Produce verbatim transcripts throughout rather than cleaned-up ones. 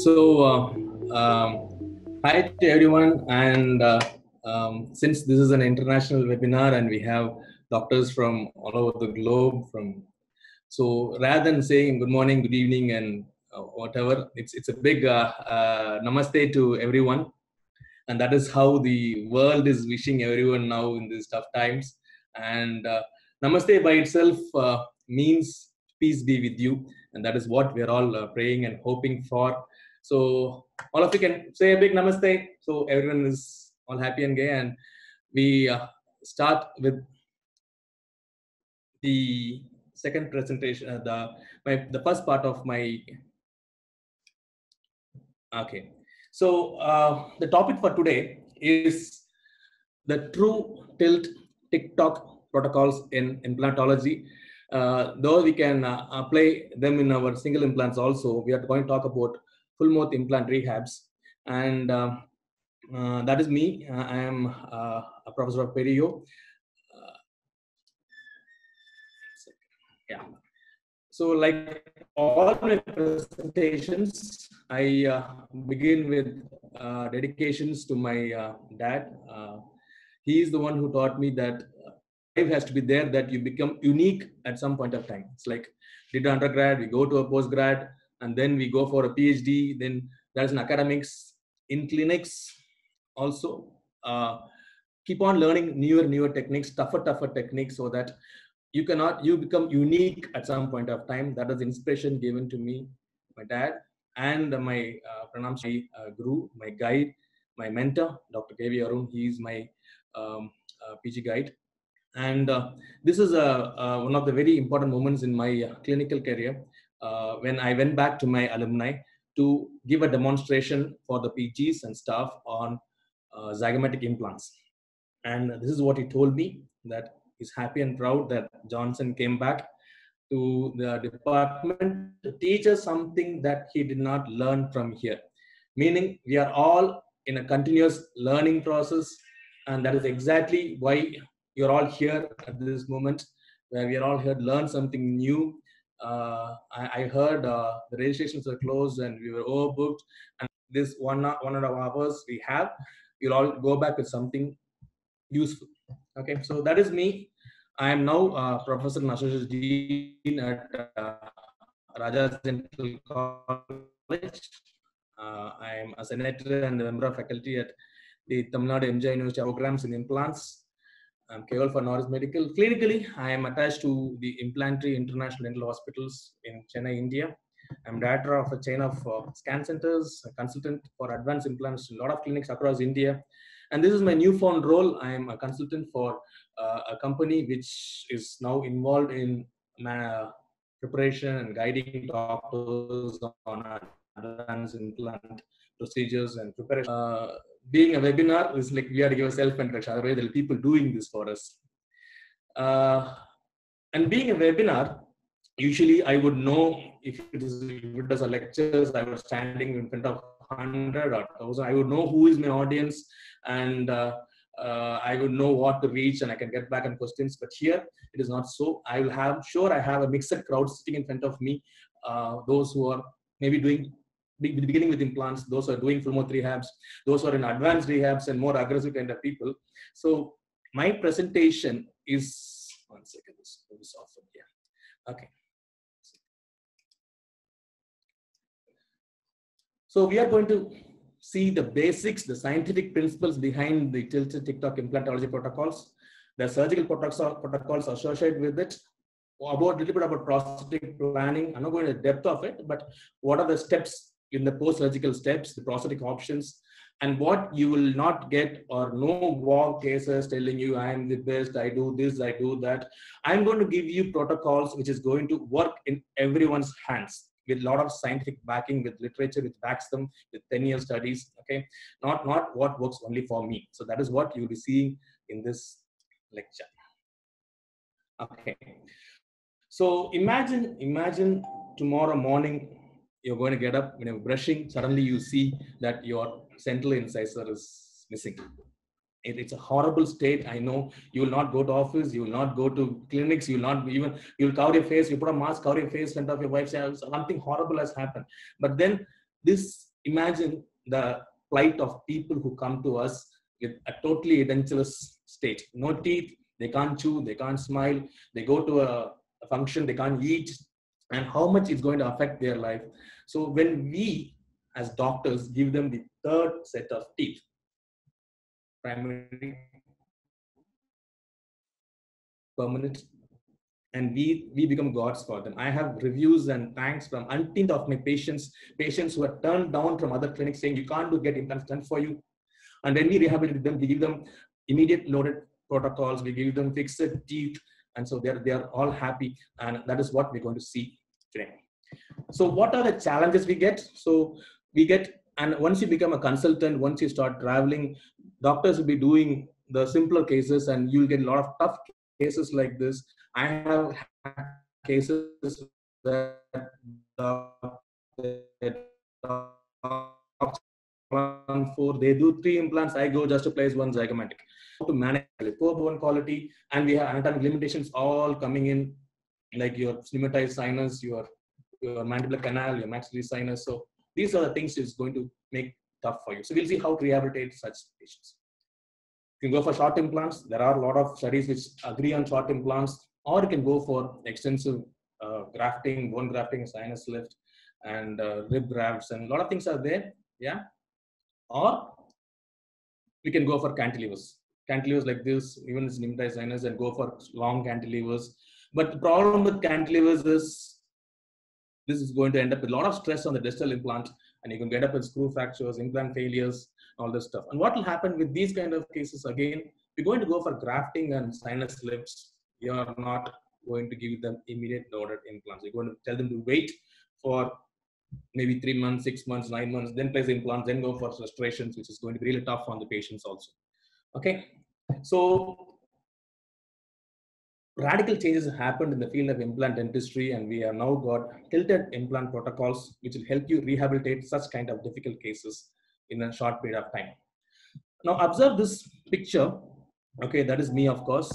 So, uh, um, hi to everyone. And uh, um, since this is an international webinar and we have doctors from all over the globe, from so rather than saying good morning, good evening, and uh, whatever, it's it's a big uh, uh, namaste to everyone, and that is how the world is wishing everyone now in these tough times. And uh, namaste by itself uh, means peace be with you, and that is what we are all uh, praying and hoping for. So all of you can say a big namaste, so everyone is all happy and gay, and we uh, start with the second presentation, uh, the my the first part of my. Okay, so uh, the topic for today is the true tilt TikTok protocols in implantology. Uh, though we can uh, apply them in our single implants also, we are going to talk about full mouth implant rehabs. And uh, uh, that is me. Uh, I am uh, a professor of perio. Uh, yeah. So like all my presentations, I uh, begin with uh, dedications to my uh, dad. Uh, he is the one who taught me that life has to be there, that you become unique at some point of time. It's like did undergrad, we go to a postgrad, and then we go for a PhD. Then there's an academics in clinics also. Uh, keep on learning newer, newer techniques, tougher, tougher techniques, so that you cannot, you become unique at some point of time. That is inspiration given to me, my dad, and my uh, Pranam Shri, uh, guru, my guide, my mentor, Doctor K V Arun. He is my um, uh, P G guide. And uh, this is uh, uh, one of the very important moments in my uh, clinical career uh, when I went back to my alumni to give a demonstration for the P Gs and staff on uh, zygomatic implants. And this is what he told me, that he's happy and proud that Johnson came back to the department to teach us something that he did not learn from here. Meaning, we are all in a continuous learning process, and that is exactly why you're all here at this moment, where we are all here to learn something new. Uh, I, I heard uh, the registrations are closed and we were overbooked, and this one one and a half hours we have, you'll all go back with something useful. Okay, so that is me. I am now uh, Professor and Associate Dean at uh, Rajas Dental College. Uh, I am a senator and a member of faculty at the Tamil Nadu M J University programs in implants. I'm Keval for Norris Medical. Clinically, I am attached to the Implantry International Dental Hospitals in Chennai, India. I'm director of a chain of uh, scan centers, a consultant for advanced implants in a lot of clinics across India. And this is my newfound role. I am a consultant for uh, a company which is now involved in uh, preparation and guiding doctors on advanced implant procedures and preparation. Uh, being a webinar is like we have to give a self-introduction. Otherwise, there are people doing this for us. Uh, and being a webinar, usually I would know if it is if it is a lectures, I was standing in front of hundred or thousand. I would know who is my audience, and uh, uh, I would know what to reach, and I can get back on questions. But here it is not so. I will have sure I have a mixed crowd sitting in front of me. Uh, those who are maybe doing beginning with implants, those who are doing full mouth rehabs, those who are in advanced rehabs and more aggressive kind of people. So my presentation is one second. This is off from here. Okay. So we are going to see the basics, the scientific principles behind the tilted TikTok implantology protocols, the surgical protocols associated with it, about a little bit about prosthetic planning. I'm not going to the depth of it, but what are the steps in the post-surgical steps, the prosthetic options, and what you will not get, or no wow cases telling you I am the best, I do this, I do that. I'm going to give you protocols which is going to work in everyone's hands, with a lot of scientific backing, with literature which backs them, with ten year studies. Okay, not not what works only for me. So that is what you'll be seeing in this lecture. Okay, so imagine imagine tomorrow morning you're going to get up, when you're brushing, suddenly you see that your central incisor is missing. It, it's a horrible state. I know you will not go to office, you will not go to clinics, you will not even, you'll cover your face, you put a mask, cover your face in front of your wife, something horrible has happened. But then this imagine the plight of people who come to us with a totally edentulous state. No teeth, they can't chew, they can't smile, they go to a, a function, they can't eat, and how much it's going to affect their life. So when we as doctors give them the third set of teeth, primary, permanent, and we we become gods for them. I have reviews and thanks from umpteen of my patients, patients who are turned down from other clinics saying you can't do get implants done for you. And when we rehabilitate them, we give them immediate loaded protocols, we give them fixed teeth, and so they're they're all happy. And that is what we're going to see today. So what are the challenges we get? So we get, and once you become a consultant, once you start traveling, doctors will be doing the simpler cases, and you'll get a lot of tough cases like this. I have cases where four, they do three implants, I go just to place one zygomatic. To manage poor bone quality, and we have anatomic limitations all coming in, like your stigmatized sinus, your your mandibular canal, your maxillary sinus. So these are the things is going to make tough for you. So we'll see how to rehabilitate such patients. You can go for short implants. There are a lot of studies which agree on short implants, or you can go for extensive uh, grafting, bone grafting, sinus lift, and uh, rib grafts, and a lot of things are there. Yeah. Or we can go for cantilevers. Cantilevers like this, even it's stigmatized sinus, and go for long cantilevers. But the problem with cantilevers is this is going to end up with a lot of stress on the distal implant, and you can get up with screw fractures, implant failures, all this stuff. And what will happen with these kind of cases, again, we're going to go for grafting and sinus lifts. You are not going to give them immediate loaded implants. You're going to tell them to wait for maybe three months, six months, nine months, then place the implants, then go for restorations, which is going to be really tough on the patients also. Okay, so radical changes have happened in the field of implant dentistry, and we have now got tilted implant protocols, which will help you rehabilitate such kind of difficult cases in a short period of time. Now observe this picture. Okay, that is me, of course.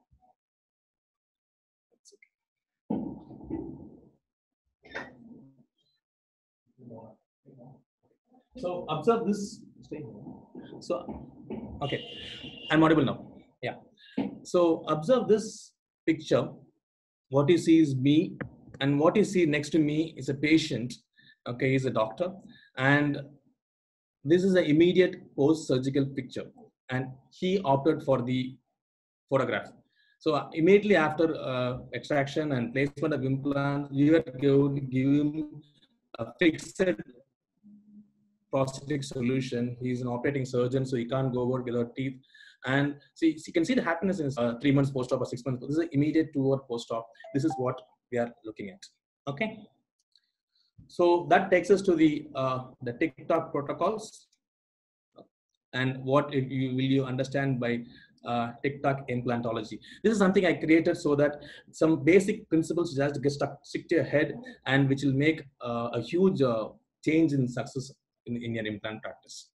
So observe this. So, okay, I'm audible now. Yeah. So observe this picture. What you see is me, and what you see next to me is a patient. Okay, he's a doctor, and this is an immediate post-surgical picture, and he opted for the photograph. So uh, immediately after uh, extraction and placement of implant, we were going to give him a fixed prosthetic solution. He's an operating surgeon, so he can't go over without teeth. And see, so you can see the happiness in uh, three months post-op or six months. This is an immediate two or post-op. This is what we are looking at. Okay. So that takes us to the uh, the TikTok protocols, and what you, will you understand by uh, TikTok implantology. This is something I created so that some basic principles just get stuck, stick to your head, and which will make uh, a huge uh, change in success in, in your implant practice.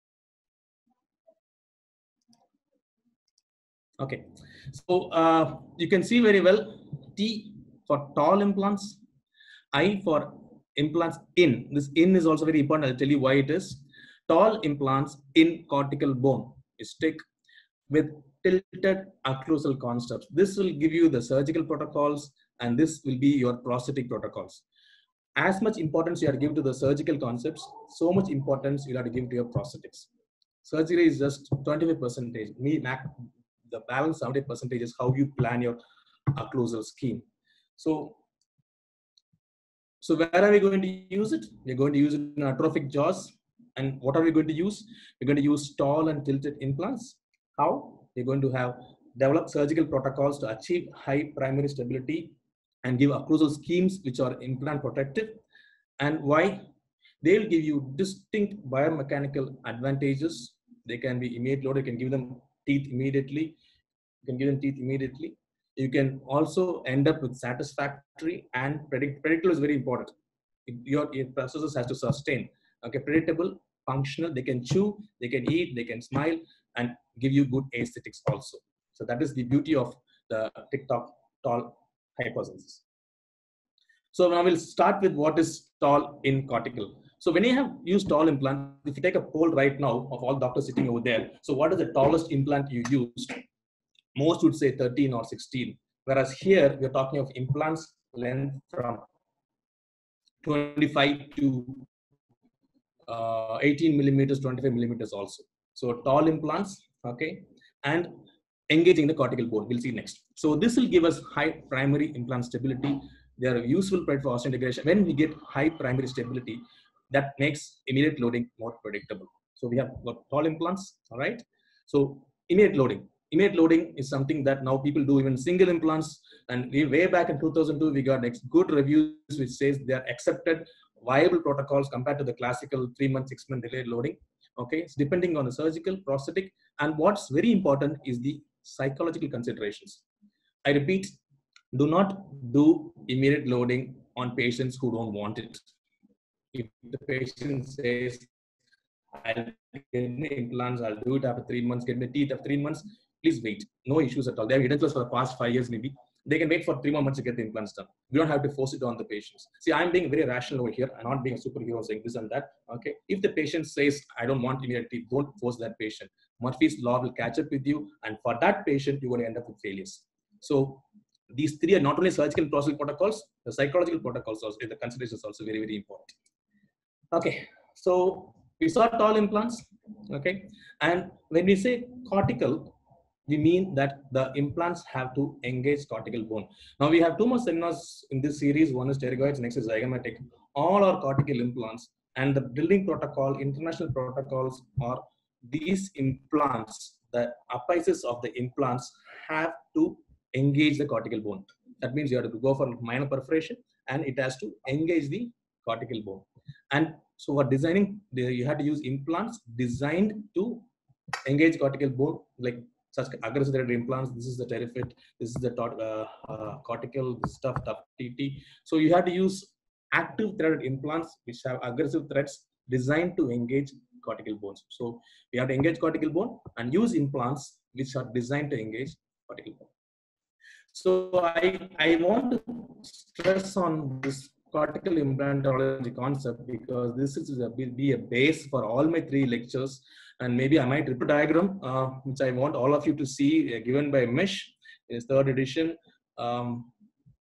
Okay, so uh, you can see very well T for tall implants, I for implants in. This in is also very important. I'll tell you why it is. Tall implants in cortical bone is stick with tilted occlusal concepts. This will give you the surgical protocols, and this will be your prosthetic protocols. As much importance you are giving to the surgical concepts, so much importance you have to give to your prosthetics. Surgery is just twenty-five percent. Me, the balance seventy percent is how you plan your occlusal scheme. So, so where are we going to use it? We're going to use it in atrophic jaws. And what are we going to use? We're going to use tall and tilted implants. How? We're going to have developed surgical protocols to achieve high primary stability and give occlusal schemes which are implant protective. And why? They'll give you distinct biomechanical advantages. They can be immediate loaded. You can give them teeth immediately. You can give them teeth immediately. You can also end up with satisfactory and predict. Predictable is very important. Your, your processes has to sustain. Okay, predictable, functional. They can chew, they can eat, they can smile, and give you good aesthetics also. So that is the beauty of the TikTok tall hypothesis. So now we'll start with what is tall in cortical. So when you have used tall implant, if you take a poll right now of all doctors sitting over there, so what is the tallest implant you used? Most would say thirteen or sixteen. Whereas here, we're talking of implants length from twenty-five to uh, eighteen millimeters, twenty-five millimeters also. So tall implants, okay, and engaging the cortical bone. We'll see next. So this will give us high primary implant stability. They are useful for osseointegration. When we get high primary stability, that makes immediate loading more predictable. So we have got tall implants, all right? So immediate loading. Immediate loading is something that now people do even single implants. And we, way back in two thousand two, we got good reviews which says they are accepted viable protocols compared to the classical three month, six month delayed loading. Okay, it's depending on the surgical, prosthetic, and what's very important is the psychological considerations. I repeat, do not do immediate loading on patients who don't want it. If the patient says, I'll get my implants, I'll do it after three months, get my teeth after three months, please wait. No issues at all. They have hidden for the past five years maybe. They can wait for three more months to get the implants done. We don't have to force it on the patients. See, I'm being very rational over here. I'm not being a superhero saying this and that. Okay. If the patient says, I don't want immediate teeth, don't force that patient. Murphy's law will catch up with you. And for that patient, you're going to end up with failures. So these three are not only surgical and prosthetic protocols, the psychological protocols also, the considerations also very, very important. Okay. So we saw tall implants. Okay. And when we say cortical, we mean that the implants have to engage cortical bone. Now we have two more seminars in this series. One is pterygoids, next is zygomatic. All are cortical implants, and the building protocol, international protocols are these implants, the apices of the implants have to engage the cortical bone. That means you have to go for minor perforation and it has to engage the cortical bone. And so for designing, you have to use implants designed to engage cortical bone, like such aggressive threaded implants. This is the TerryFit, this is the uh, uh, cortical stuff, T T. So you have to use active threaded implants which have aggressive threads designed to engage cortical bones. So we have to engage cortical bone and use implants which are designed to engage cortical bone. So I, I want to stress on this cortical implantology concept because this is a, will be a base for all my three lectures. And maybe I might rip a diagram, uh, which I want all of you to see, uh, given by Mesh, is third edition. Um,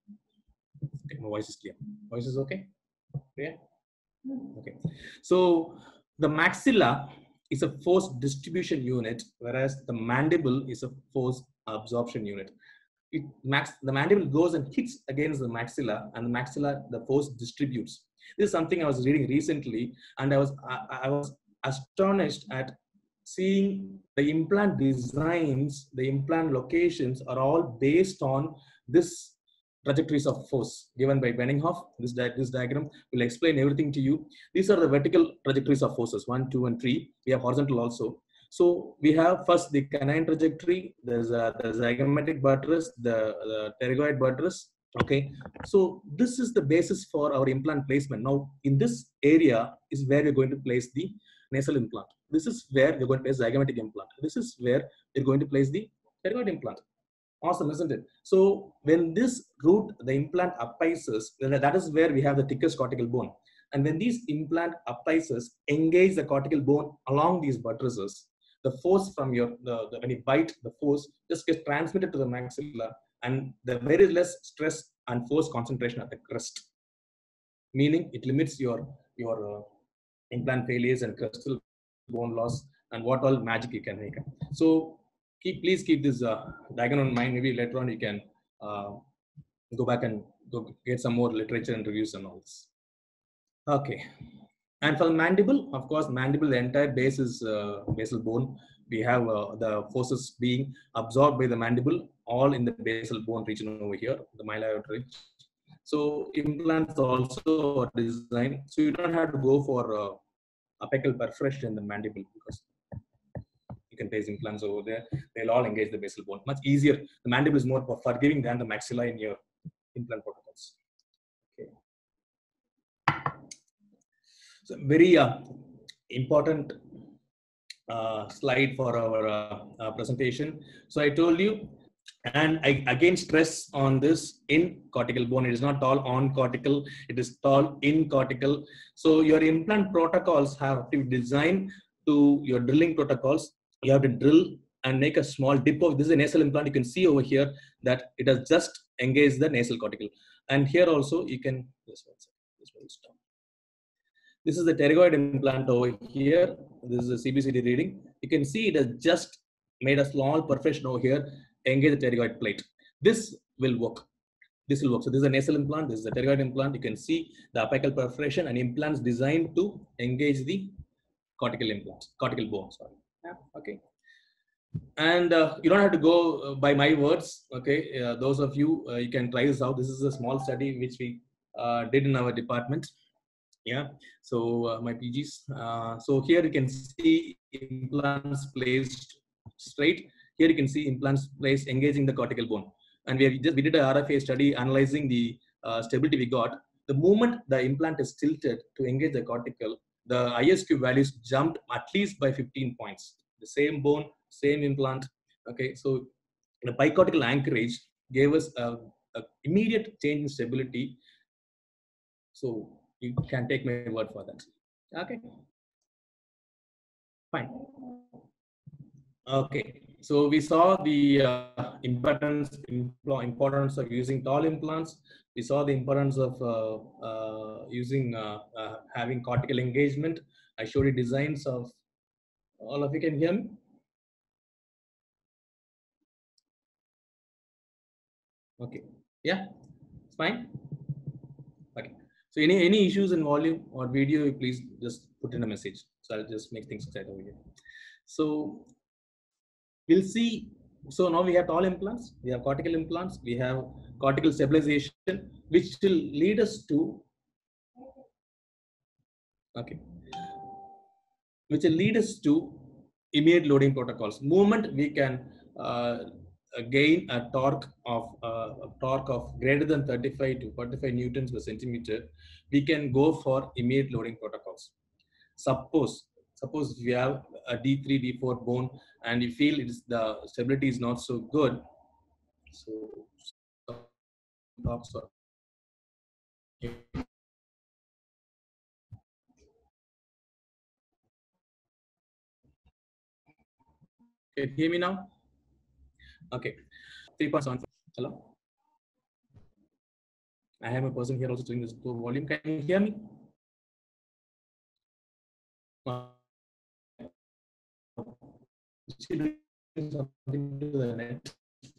my voice is clear. Voice is okay? Yeah. Okay. So the maxilla is a force distribution unit, whereas the mandible is a force absorption unit. It max, the mandible goes and hits against the maxilla, and the maxilla, the force distributes. This is something I was reading recently, and I was I, I was astonished at seeing the implant designs, the implant locations are all based on this trajectories of force given by Benninghoff. This, di this diagram will explain everything to you. These are the vertical trajectories of forces, one, two, and three. We have horizontal also. So we have first the canine trajectory, there's a, the zygomatic buttress, the, the pterygoid buttress. Okay, so this is the basis for our implant placement. Now, in this area is where we're going to place the nasal implant. This is where we're going to place zygomatic implant. This is where we're going to place the pterygoid implant. Awesome, isn't it? So when this root, the implant apices, that is where we have the thickest cortical bone. And when these implant apices engage the cortical bone along these buttresses, the force from your, the, the, when you bite, the force just gets transmitted to the maxilla, and the very less stress and force concentration at the crest. Meaning it limits your, your uh, implant failures and crestal bone loss and what all magic you can make. So keep, please keep this uh, diagram in mind. Maybe later on you can uh, go back and go get some more literature and reviews and all this. Okay. And for the mandible, of course, mandible, the entire base is uh, basal bone. We have uh, the forces being absorbed by the mandible, all in the basal bone region over here, the myelioid ridge. So implants also are designed, so you don't have to go for uh, apical perforation in the mandible because you can place implants over there. They'll all engage the basal bone. Much easier. The mandible is more forgiving than the maxilla in your implant protocols. Okay. So very uh, important uh, slide for our uh, uh, presentation. So I told you And I again stress on this in cortical bone. It is not all on cortical, it is all in cortical. So your implant protocols have to be designed to your drilling protocols. You have to drill and make a small dip of this is a nasal implant. You can see over here that it has just engaged the nasal cortical. And here also you can, this one, this one stop. This is the pterygoid implant over here. This is a C B C T reading. You can see it has just made a small perforation over here, engage the pterygoid plate. This will work. This will work. So this is a nasal implant. This is a pterygoid implant. You can see the apical perforation and implants designed to engage the cortical implants, cortical bone. Sorry. Yeah. Okay. And uh, you don't have to go uh, by my words. Okay. Uh, those of you, uh, you can try this out. This is a small study which we uh, did in our department. Yeah, so uh, my P Gs. Uh, so here you can see implants placed straight. Here you can see implants placed engaging the cortical bone. And we have just we did a R F A study analyzing the uh, stability we got. The moment the implant is tilted to engage the cortical, the I S Q values jumped at least by fifteen points. The same bone, same implant. Okay, so the bicortical anchorage gave us a, a immediate change in stability. So you can take my word for that. Okay. Fine. Okay. So we saw the uh, importance importance of using tall implants. We saw the importance of uh, uh, using uh, uh, having cortical engagement. I showed you designs of all of you can hear me. Okay. Yeah. It's fine. Okay. So any any issues in volume or video, please just put in a message. So I'll just make things straight over here. So we'll see. So now we have tall implants, we have cortical implants, we have cortical stabilization, which will lead us to, okay, which will lead us to immediate loading protocols. Moment we can uh, gain a torque of uh, a torque of greater than thirty-five to forty-five newtons per centimeter, we can go for immediate loading protocols. Suppose suppose you have a D three, D four bone and you feel it's the stability is not so good. So talks are can you hear me now? Okay. three point seven. Hello? I have a person here also doing this volume. Can you hear me? Something to the net.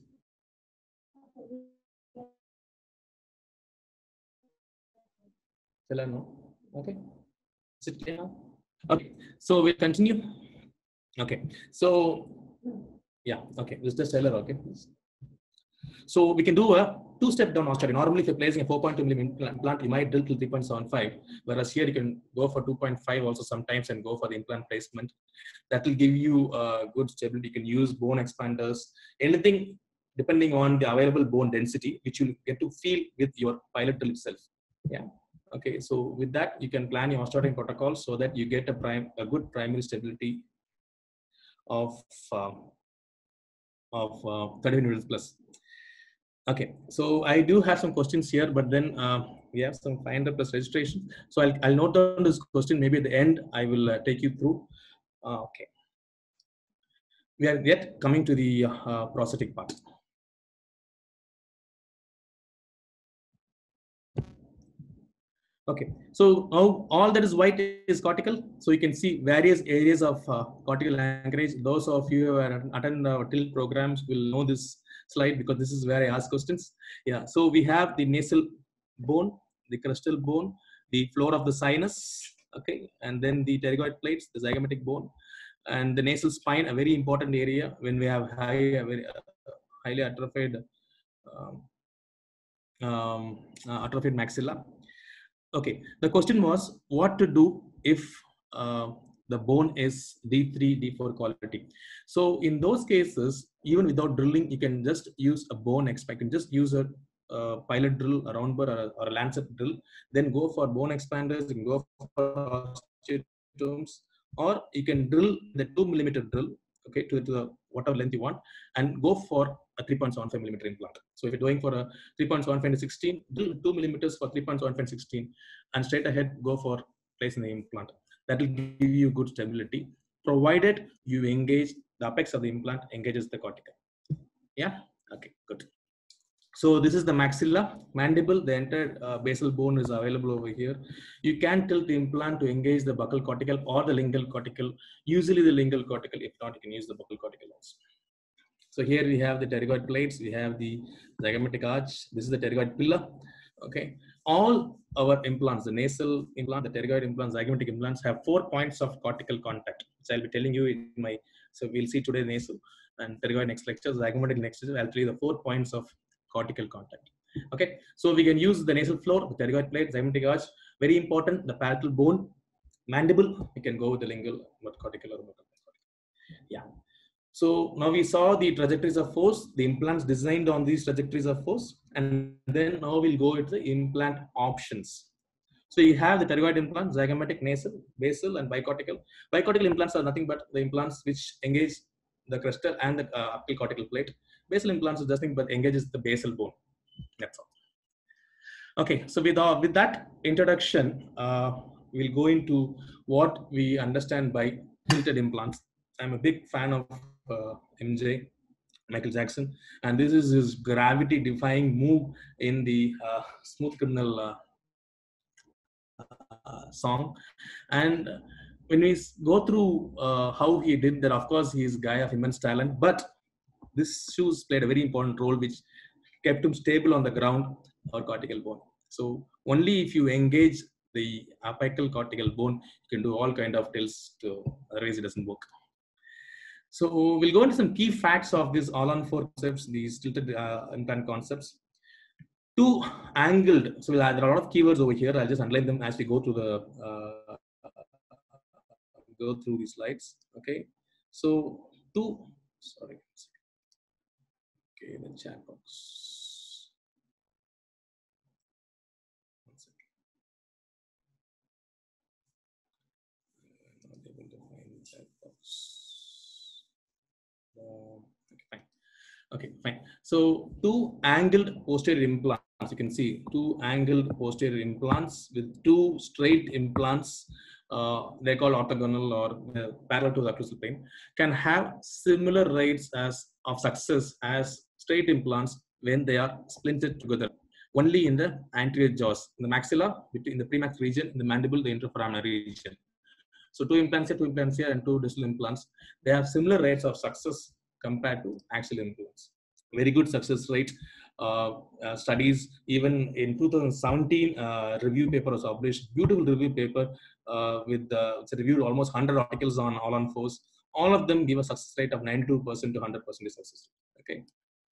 Shall I know? Okay. Is it clear now? Okay. So we'll continue. Okay. So yeah. Okay. Mister Taylor. Okay. So we can do a two-step down study. Normally, if you're placing a four point two millimeter implant, you might drill till three point seven five. Whereas here you can go for two point five also sometimes and go for the implant placement. That will give you a good stability. You can use bone expanders, anything depending on the available bone density, which you'll get to feel with your pilot drill itself. Yeah. Okay. So with that, you can plan your osteotomy protocol so that you get a prime, a good primary stability of uh, of uh, thirty minutes plus. Okay, so I do have some questions here, but then uh, we have some five hundred plus registration. So I'll, I'll note down this question. Maybe at the end, I will uh, take you through. Uh, okay. We are yet coming to the uh, prosthetic part. Okay, so now all that is white is cortical. So you can see various areas of uh, cortical anchorage. Those of you who have attended our TIL programs will know this slide because this is where I ask questions. Yeah, so we have the nasal bone, the crestal bone, the floor of the sinus, okay, and then the pterygoid plates, the zygomatic bone, and the nasal spine, a very important area when we have high, very uh, highly atrophied, um, um, uh, atrophied maxilla. Okay, the question was what to do if uh, the bone is D three, D four quality. So in those cases, even without drilling, you can just use a bone expander, just use a uh, pilot drill, a round burr, or a, or a lancet drill, then go for bone expanders, you can go for osteotomes, or you can drill the two millimeter drill, okay, to, to the whatever length you want, and go for a three point seven five millimeter implant. So if you're going for a three point seven five to sixteen, do two millimeters for three point seven five to sixteen, and straight ahead go for placing the implant. That will give you good stability, provided you engage the apex of the implant engages the cortical. Yeah. Okay. Good. So this is the maxilla, mandible. The entire uh, basal bone is available over here. You can tilt the implant to engage the buccal cortical or the lingual cortical. Usually the lingual cortical. If not, you can use the buccal cortical also. So here we have the pterygoid plates. We have the zygomatic arch. This is the pterygoid pillar. Okay. All our implants, the nasal implant, the pterygoid implants, zygomatic implants, have four points of cortical contact. So I'll be telling you in my. So we'll see today nasal and pterygoid next lecture. Zygomatic next lecture. I'll tell you the four points of cortical contact. Okay, so we can use the nasal floor, the pterygoid plate, zygomatic arch. Very important, the palatal bone, mandible. We can go with the lingual, but cortical or cortical. Yeah. So now we saw the trajectories of force, the implants designed on these trajectories of force, and then now we'll go into the implant options. So you have the pterygoid implant, zygomatic, nasal, basal, and bicortical. Bicortical implants are nothing but the implants which engage the crestal and the uh, apical cortical plate. Basal implants is nothing but engages the basal bone. That's all. Okay, so with, uh, with that introduction, uh, we'll go into what we understand by tilted implants. I'm a big fan of uh, M J, Michael Jackson, and this is his gravity-defying move in the uh, Smooth Criminal uh, uh, song. And when we go through uh, how he did that, of course, he's a guy of immense talent, but this shoes played a very important role, which kept him stable on the ground or cortical bone. So only if you engage the apical cortical bone, you can do all kind of tilts to, otherwise it doesn't work. So we'll go into some key facts of these all-on-four concepts, these tilted uh, implant concepts. Two angled, so there are a lot of keywords over here. I'll just underline them as we go through the uh, go through these slides. Okay, so two, sorry. Okay, the chat box. One second. I'm not able to find the chat box. Uh, okay, fine. Okay, fine. So two angled posterior implants. You can see two angled posterior implants with two straight implants. Uh, they call orthogonal or uh, parallel to the occlusal plane, can have similar rates as of success as straight implants when they are splinted together. Only in the anterior jaws, in the maxilla, between the premax region, in the mandible, the interforaminal region. So two implants here, two implants here, and two distal implants. They have similar rates of success compared to axial implants. Very good success rate. Uh, uh, studies, even in two thousand seventeen, uh, review paper was published. Beautiful review paper uh, with uh, it's reviewed almost one hundred articles on all on fours. All of them give a success rate of ninety-two percent to one hundred percent success rate. Okay,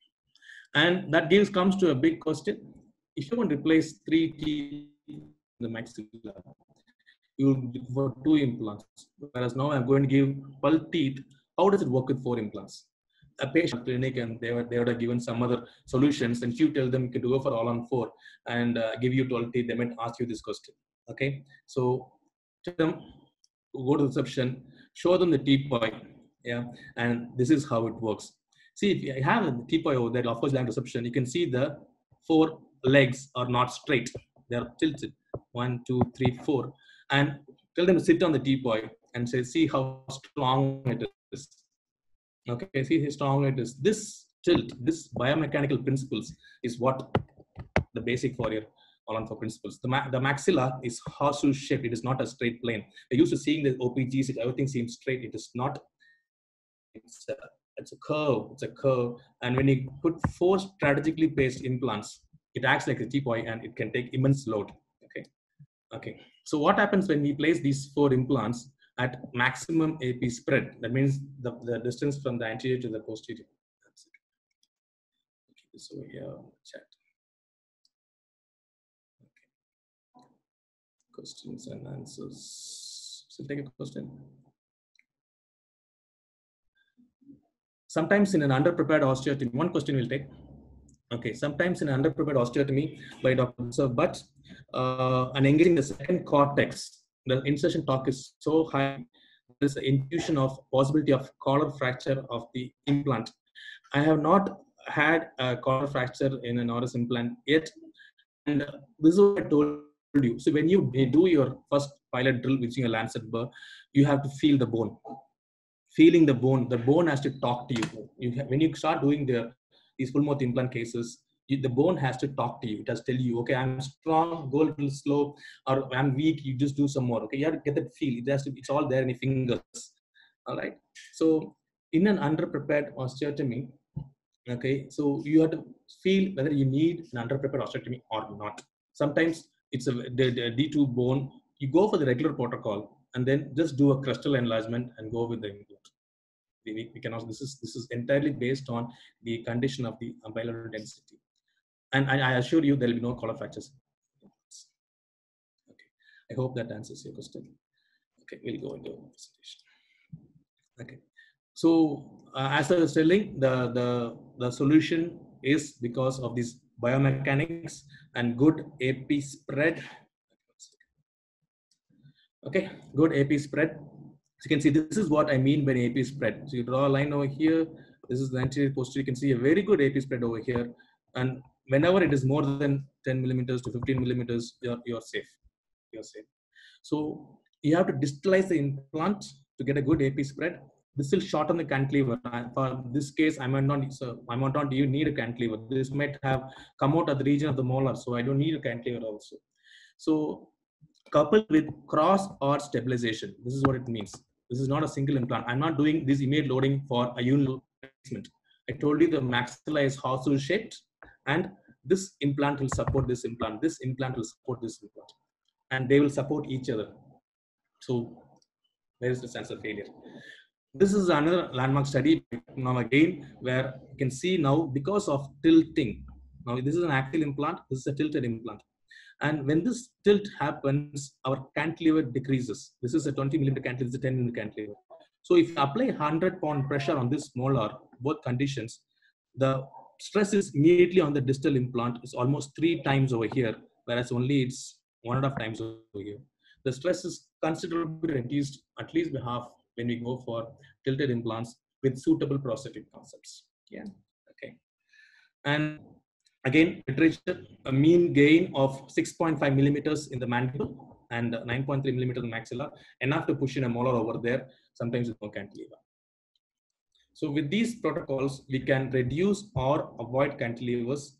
and that gives comes to a big question: if you want to replace three teeth in the maxilla, you will give for two implants. Whereas now I'm going to give twelve teeth. How does it work with four implants? A patient clinic, and they were they would have given some other solutions, and if you tell them you can go for all on four and uh, give you twelve teeth, they might ask you this question. Okay, so tell them, go to reception, show them the teepoi, yeah, and this is how it works. See, if you have a teepoi over there, of course, land reception, you can see the four legs are not straight; they are tilted. One, two, three, four, and tell them to sit on the teepoi and say, see how strong it is. Okay, see how strong it is. This tilt, this biomechanical principles is what the basic for your all-on-four principles. The, ma the maxilla is horseshoe shaped. It is not a straight plane. They're used to seeing the O P Gs. Everything seems straight. It is not. It's a, it's a curve. It's a curve. And when you put four strategically placed implants, it acts like a teepoi and it can take immense load. Okay. Okay. So what happens when we place these four implants at maximum A P spread? That means the, the distance from the anterior to the posterior. That's it. Okay, this over here, chat. Okay. Questions and answers. So take a question. Sometimes in an underprepared osteotomy, one question we'll take. Okay, sometimes in an underprepared osteotomy by Doctor But uh, and engaging the second cortex, the insertion torque is so high, there's an intuition of possibility of collar fracture of the implant. I have not had a quarter fracture in an Oris implant yet. And this is what I told you. So when you do your first pilot drill using a lancet burr, you have to feel the bone. Feeling the bone, the bone has to talk to you. you when you start doing the these full mouth implant cases, you, the bone has to talk to you. It has to tell you, okay, I'm strong, go a little slow, or I'm weak, you just do some more. Okay, you have to get that feel. It has to, it's all there in your fingers. All right. So in an underprepared osteotomy, okay, so you have to feel whether you need an underprepared osteotomy or not. Sometimes it's a the, the D two bone. You go for the regular protocol and then just do a crustal enlargement and go with the implant. We, we can also, this is this is entirely based on the condition of the bilateral density, and I, I assure you there will be no collar fractures. Okay, I hope that answers your question. Okay, we'll go into the presentation. Okay, so uh, as I was telling, the the the solution is because of these biomechanics and good A P spread. Okay, good A P spread. So you can see this is what I mean by A P spread. So you draw a line over here. This is the anterior posterior. You can see a very good A P spread over here. And whenever it is more than ten millimeters to fifteen millimeters, you're, you're safe. You're safe. So you have to distalize the implant to get a good A P spread. This will shorten the cantilever. For this case, I might not, so I might not even need a cantilever. This might have come out of the region of the molar, so I don't need a cantilever also. So coupled with cross arch stabilization, this is what it means. This is not a single implant. I'm not doing this image loading for a unilateral placement. I told you the maxilla is horseshoe shaped, and this implant will support this implant. This implant will support this implant, and they will support each other. So where is the sense of failure? This is another landmark study now again, where you can see now because of tilting. Now this is an axial implant. This is a tilted implant. And when this tilt happens, our cantilever decreases. This is a twenty millimeter cantilever, this is a ten millimeter cantilever. So if you apply one hundred pound pressure on this molar, both conditions, the stress is immediately on the distal implant. It's almost three times over here, whereas only it's one and a half times over here. The stress is considerably reduced, at least by half, when we go for tilted implants with suitable prosthetic concepts. Yeah, okay. And again, literature, a mean gain of six point five millimeters in the mandible and nine point three millimeters in the maxilla, enough to push in a molar over there, sometimes with no cantilever. So with these protocols, we can reduce or avoid cantilevers.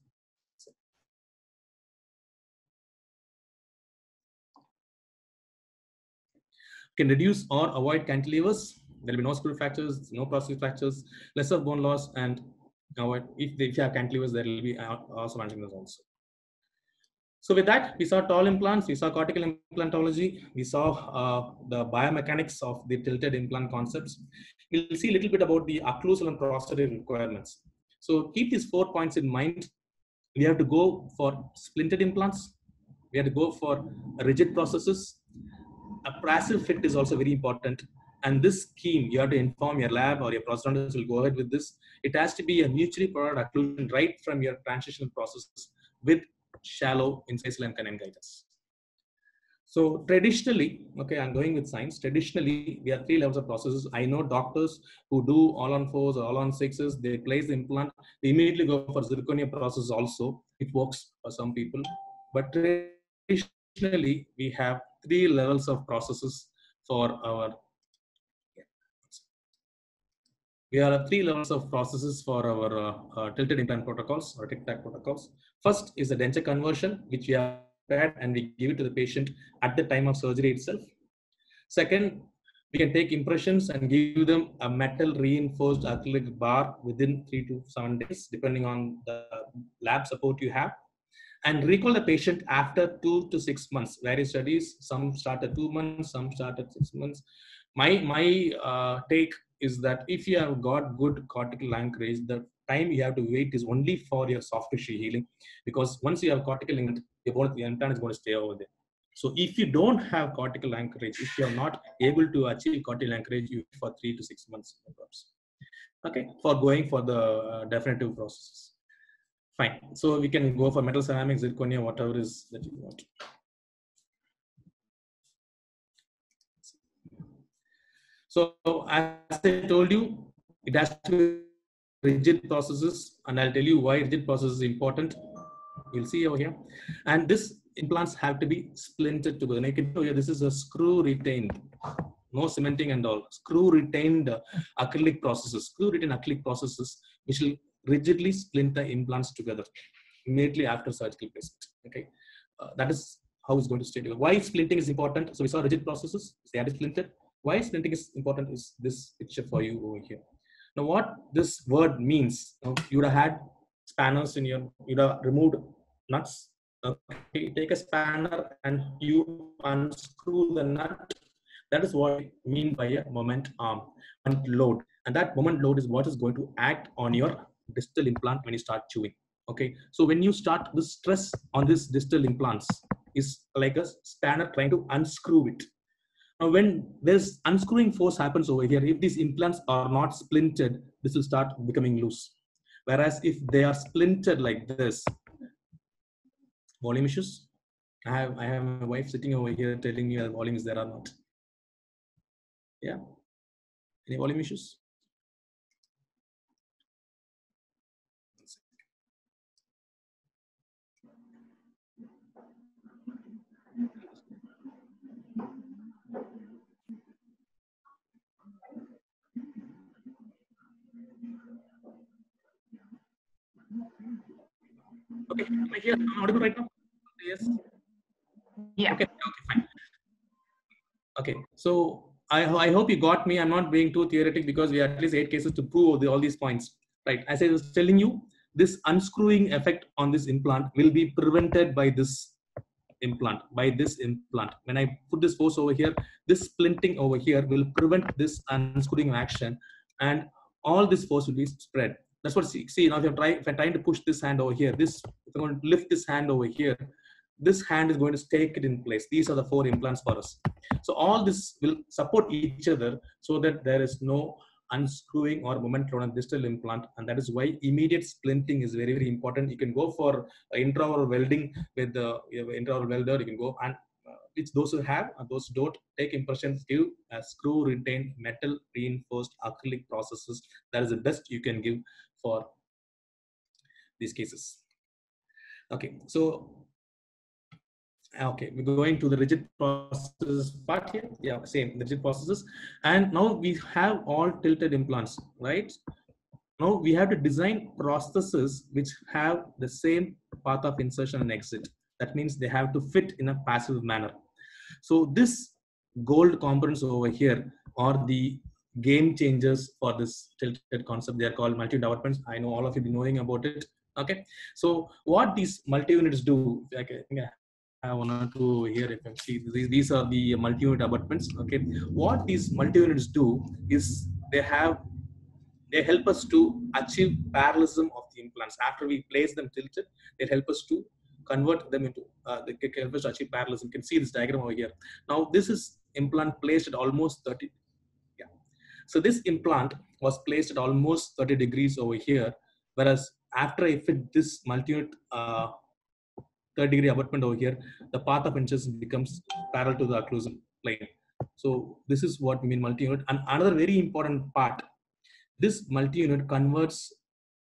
Can reduce or avoid cantilevers. There will be no screw fractures, no prosthetic fractures, less of bone loss, and avoid, if, they, if you have cantilevers, there will be also managing this also. So with that, we saw tall implants, we saw cortical implantology, we saw uh, the biomechanics of the tilted implant concepts. We'll see a little bit about the occlusal and prosthetic requirements. So keep these four points in mind. We have to go for splinted implants. We have to go for rigid processes. A passive fit is also very important. And this scheme, you have to inform your lab or your prosthodontist will go ahead with this. It has to be a mutually provided occlusion right from your transitional processes with shallow incisal and canine guidance. So traditionally, okay, I'm going with science. Traditionally, we have three levels of processes. I know doctors who do all on fours or all on sixes, they place the implant, they immediately go for zirconia process also. It works for some people. But traditionally, we have three levels of processes for our We have three levels of processes for our uh, uh, tilted implant protocols or tic-tac protocols. First is the denture conversion, which we have prepared and we give it to the patient at the time of surgery itself. Second, we can take impressions and give them a metal reinforced acrylic bar within three to seven days, depending on the lab support you have. And recall the patient after two to six months. Various studies, some start at two months, some start at six months. My, my uh, take is that if you have got good cortical anchorage, the time you have to wait is only for your soft tissue healing, because once you have cortical anchorage, the implant is going to stay over there. So if you don't have cortical anchorage, if you are not able to achieve cortical anchorage, you for three to six months, okay, for going for the uh, definitive processes. Fine. So we can go for metal ceramics, zirconia, whatever is that you want. So as I told you, it has to rigid processes, and I'll tell you why rigid process is important. You'll see over here. And this implants have to be splinted together. And you can show here, this is a screw retained, no cementing and all. Screw retained uh, acrylic processes, screw retained acrylic processes, which will rigidly splint the implants together immediately after surgical placement. Okay, uh, that is how it's going to stay together. Why splinting is important? So we saw rigid processes, they are splinted. Why splinting is important is this picture for you over here. Now, what this word means, you, know, you would have had spanners in your, you'd have removed nuts. Okay, take a spanner and you unscrew the nut. That is what I mean by a moment arm, moment load. And that moment load is what is going to act on your distal implant when you start chewing. Okay, so when you start, the stress on this distal implants is like a spanner trying to unscrew it. Now, when this unscrewing force happens over here, if these implants are not splinted, this will start becoming loose. Whereas if they are splinted like this, volume issues. I have I have my wife sitting over here telling me that volume is there or not. Yeah. Any volume issues? Okay, am I here? I'm audible right now? Yes. Yeah. Okay, okay, fine. Okay, so I, I hope you got me. I'm not being too theoretic because we have at least eight cases to prove the, all these points. Right, as I was telling you, this unscrewing effect on this implant will be prevented by this implant, by this implant. When I put this force over here, this splinting over here will prevent this unscrewing action, and all this force will be spread. That's what, see, see now if, you're try, if I'm trying to push this hand over here, this, if I'm going to lift this hand over here, this hand is going to take it in place. These are the four implants for us. So all this will support each other so that there is no unscrewing or moment load on distal implant, and that is why immediate splinting is very, very important. You can go for intraoral welding with the intraoral welder. You can go, and uh, which those who have and those who don't, take impressions, give a screw retained metal reinforced acrylic processes. That is the best you can give for these cases. Okay, so okay, we're going to the rigid processes part here. Yeah, same rigid processes. And now we have all tilted implants, right? Now we have to design processes which have the same path of insertion and exit. That means they have to fit in a passive manner. So this gold components over here are the game changers for this tilted concept. They are called multi-developments. I know all of you be knowing about it. Okay, so what these multi-units do, okay, yeah. I have one or two here. If you see, these, these are the multi-unit abutments. Okay, what these multi-units do is they have they help us to achieve parallelism of the implants. After we place them tilted, they help us to convert them into uh, they help us to achieve parallelism. You can see this diagram over here. Now this is implant placed at almost thirty. Yeah. So this implant was placed at almost thirty degrees over here, whereas after I fit this multi-unit uh, thirty degree abutment over here, the path of insertion becomes parallel to the occlusal plane. So this is what we mean multi-unit. And another very important part, this multi-unit converts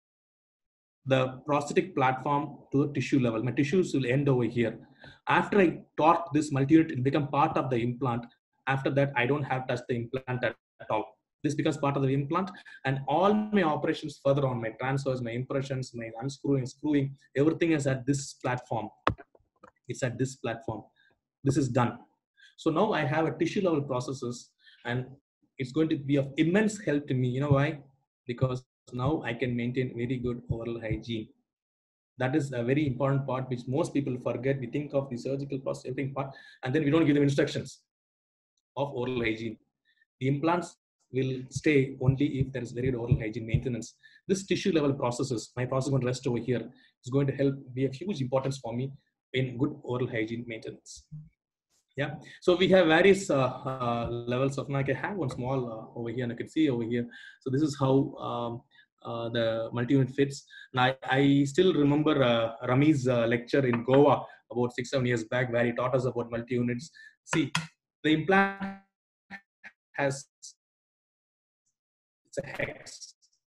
the prosthetic platform to the tissue level. My tissues will end over here. After I torque this multi-unit, it become part of the implant. After that, I don't have to touch the implant at all. This becomes part of the implant, and all my operations further on, my transfers, my impressions, my unscrewing, screwing, everything is at this platform. It's at this platform. This is done. So now I have a tissue level processes, and it's going to be of immense help to me. You know why? Because now I can maintain very good oral hygiene. That is a very important part which most people forget. We think of the surgical process, everything part, and then we don't give them instructions of oral hygiene. The implants will stay only if there is very good oral hygiene maintenance. This tissue level processes, my process going to rest over here, is going to help be of huge importance for me in good oral hygiene maintenance. Yeah, so we have various uh, uh, levels of, like I have one small uh, over here, and I can see over here. So this is how um, uh, the multi-unit fits. And I, I still remember uh, Rami's uh, lecture in Goa about six, seven years back, where he taught us about multi-units. See, the implant has, it's a hex.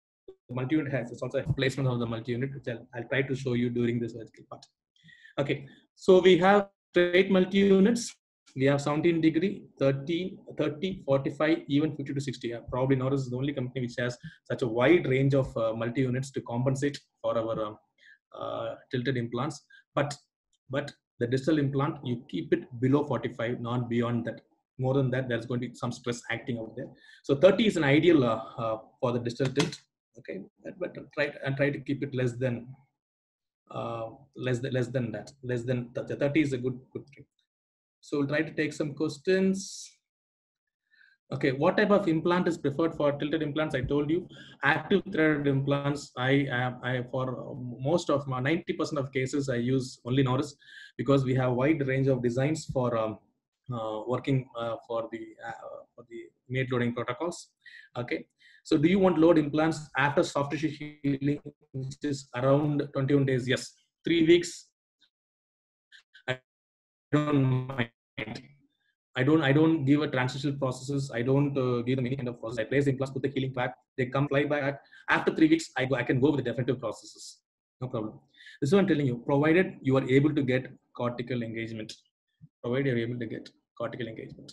multi-unit has, it's also a placement of the multi-unit, which I'll, I'll try to show you during this part. Okay, so we have straight multi-units. We have seventeen degree, thirty, thirty, forty-five, even fifty to sixty. Yeah, probably Norris is the only company which has such a wide range of uh, multi-units to compensate for our um, uh, tilted implants. But, but the distal implant, you keep it below forty-five, not beyond that. More than that, there's going to be some stress acting out there. So thirty is an ideal uh, uh, for the distal tilt. Okay, but try and try to keep it less than uh, less than less than that. Less than thirty is a good good thing. So we'll try to take some questions. Okay, what type of implant is preferred for tilted implants? I told you, active threaded implants. I am I for most of my ninety percent of cases I use only Norris, because we have wide range of designs for um, uh, working uh, for the uh, for the immediate loading protocols. Okay, so do you want load implants after soft tissue healing, which is around twenty-one days? Yes, three weeks. I don't mind. I don't I don't give a transitional processes. I don't uh, give them any kind of process. I place the implants, put the healing back. They come fly back. After three weeks, I go. I can go with the definitive processes. No problem. This is what I'm telling you. Provided you are able to get cortical engagement. Provided you're able to get cortical engagement.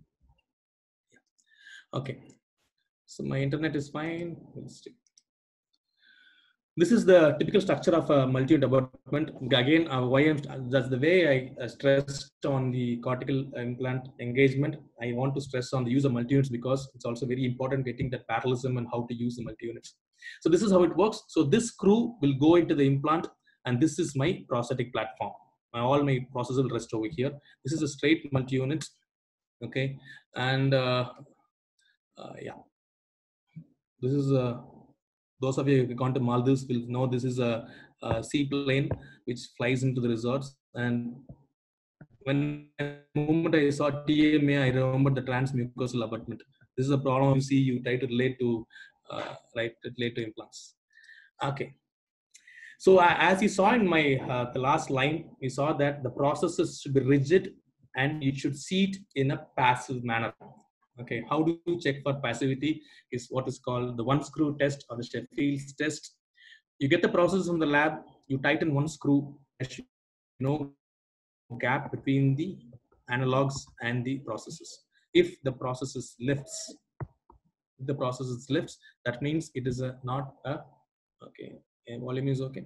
Yeah. Okay. So my internet is fine. Let's see. This is the typical structure of a multi-unit abutment. Again, uh, why I'm, that's the way I uh, stressed on the cortical implant engagement. I want to stress on the use of multi-units because it's also very important getting that parallelism and how to use the multi-units. So this is how it works. So this screw will go into the implant, and this is my prosthetic platform. My, all my processes will rest over here. This is a straight multi-unit. Okay, and uh, uh, yeah, this is a. Those of you who have gone to Maldives will know this is a, a seaplane which flies into the resorts. And when the moment I saw T M A, I remember the transmucosal abutment. This is a problem you see. You try to relate to uh, right relate to implants. Okay. So uh, as you saw in my uh, the last line, we saw that the processes should be rigid and you should seat in a passive manner. Okay, how do you check for passivity is what is called the one screw test or the Sheffield's test. You get the process from the lab, you tighten one screw, no gap between the analogs and the processes. If the processes lifts, if the processes lifts, that means it is a not a, okay, and volume is okay.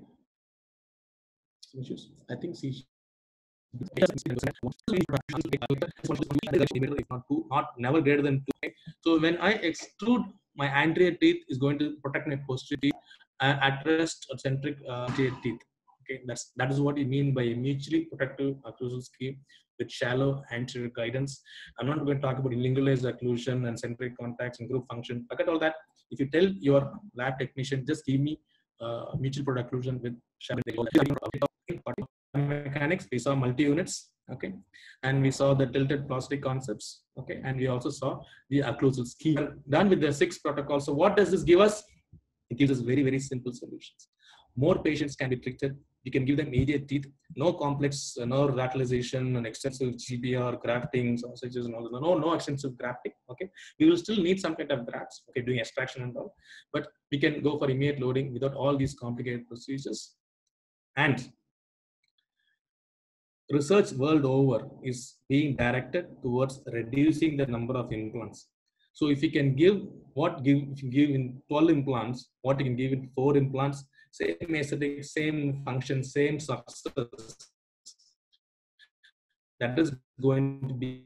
I think C not two, not never greater than two. So when I extrude, my anterior teeth is going to protect my posterior teeth and at rest centric uh, anterior teeth. Okay, that's that is what we mean by a mutually protective occlusal scheme with shallow anterior guidance. I'm not going to talk about lingualized occlusion and centric contacts and group function. Forget all that. If you tell your lab technician, just give me uh, mutual product occlusion with shallow mechanics, we saw multi-units, okay, and we saw the tilted plastic concepts, okay, and we also saw the occlusal scheme. Done with the six protocols. So what does this give us? It gives us very, very simple solutions. More patients can be treated. You can give them immediate teeth, no complex, uh, no lateralization and extensive G P R, grafting, sausages, and all that. No, no extensive grafting. Okay, we will still need some kind of grafts, okay, doing extraction and all, but we can go for immediate loading without all these complicated procedures. And research world over is being directed towards reducing the number of implants. So if you can give what give if you give in twelve implants, what you can give in four implants, same aesthetic, same function, same success, that is going to be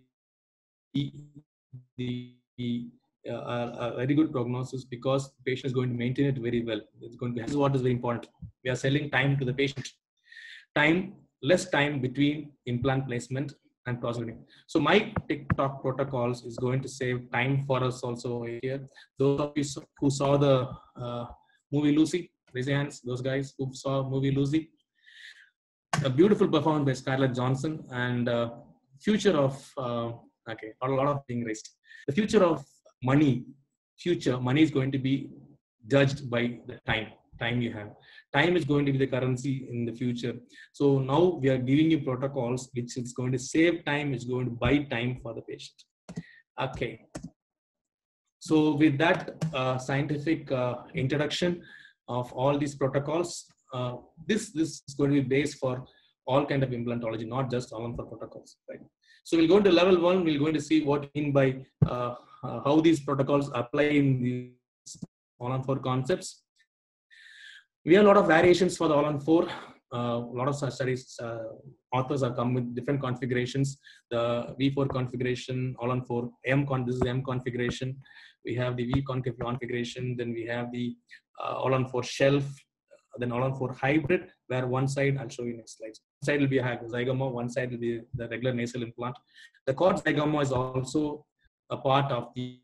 the uh, a very good prognosis because the patient is going to maintain it very well. It's going to be, this is what is very important. We are selling time to the patient. Time, less time between implant placement and processing. So my TikTok protocols is going to save time for us also here. Those of you who saw the uh, movie Lucy, raise your hands. Those guys who saw movie Lucy, a beautiful performance by Scarlett Johansson, and uh, future of uh, okay, a lot of being raised. The future of money, future money is going to be judged by the time. Time you have. Time is going to be the currency in the future. So now we are giving you protocols which is going to save time, it's going to buy time for the patient. Okay. So with that uh, scientific uh, introduction of all these protocols, uh, this, this is going to be base for all kind of implantology, not just all for protocols, right? So we'll go to level one, we're going to see what mean by uh, uh, how these protocols apply in these all on four concepts. We have a lot of variations for the all on four. Uh, a lot of such studies, uh, authors have come with different configurations. The V four configuration, all on four, M con, this is M configuration. We have the V configuration, then we have the uh, all on four shelf, then all on four hybrid, where one side, I'll show you next slide. One side will be a zygoma, one side will be the regular nasal implant. The cord zygoma is also a part of the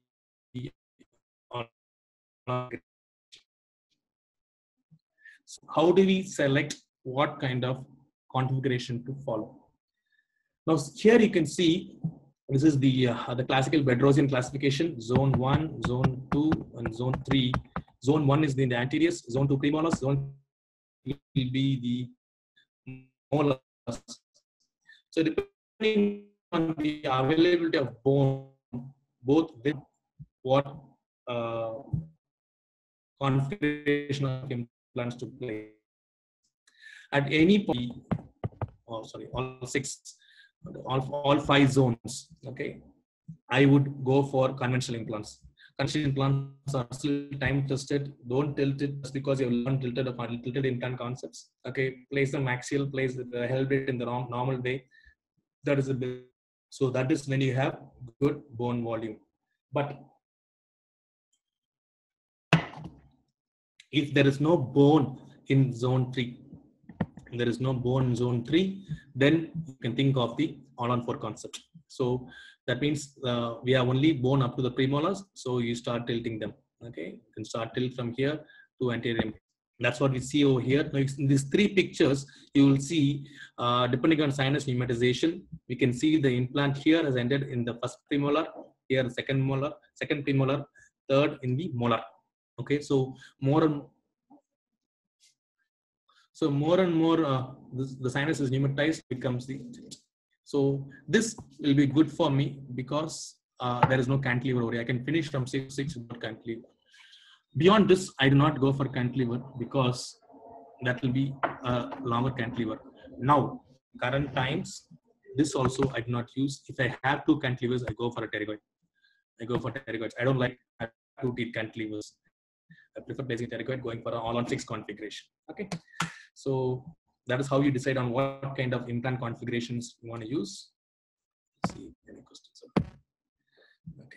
so how do we select what kind of configuration to follow? Now here you can see this is the uh, the classical Bedrosian classification: zone one, zone two, and zone three. Zone one is the anteriors, zone two premolars, zone will be the molars. So depending on the availability of bone, both with what uh, configuration of implants to play. At any point, oh sorry, all six, all, all five zones, okay, I would go for conventional implants. Conventional implants are still time tested. Don't tilt it just because you've learned tilted or tilted implant concepts. Okay, place the axial, place the held it in the normal way. That is a bit. So that is when you have good bone volume. But if there is no bone in zone three, there is no bone in zone three, then you can think of the all on four concept. So that means uh, we have only bone up to the premolars, so you start tilting them. Okay, you can start tilt from here to anterior. That's what we see over here. Now, in these three pictures, you will see, uh, depending on sinus pneumatization, we can see the implant here has ended in the first premolar, here second molar, second premolar, third in the molar. Okay, so more and so more and more uh, this, the sinus is pneumatized becomes the. So this will be good for me because uh, there is no cantilever over here. I can finish from six six without cantilever. Beyond this, I do not go for cantilever because that will be a longer cantilever. Now, current times, this also I do not use. If I have two cantilevers, I go for a pterygoid. I go for pterygoids. I don't like two teeth cantilevers. I prefer placing pterygoid, going for an all-on six configuration. Okay, so that is how you decide on what kind of implant configurations you want to use. Let's see any questions. Okay.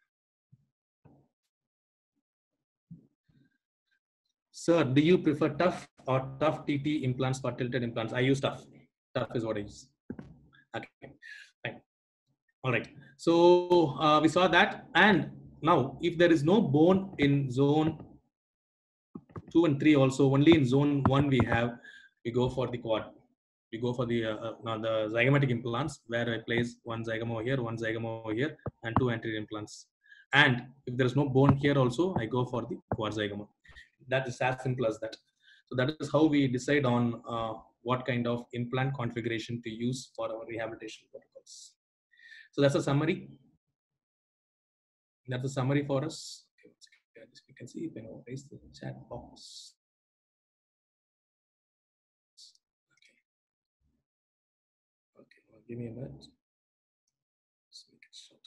Sir, do you prefer tough or tough T T implants for tilted implants? I use tough. Tough is what I use. Okay, fine. All right. So uh, we saw that. And now, if there is no bone in zone two and three, also only in zone one we have, we go for the quad. We go for the uh, uh, the zygomatic implants, where I place one zygoma over here, one zygoma over here, and two anterior implants. And if there is no bone here, also I go for the quad zygoma. That is as simple as that. So that is how we decide on uh, what kind of implant configuration to use for our rehabilitation protocols. So that's a summary. That's a summary for us. Okay, we can see if I know raise the chat box. Okay. Okay, well, give me a minute. Let's make it short.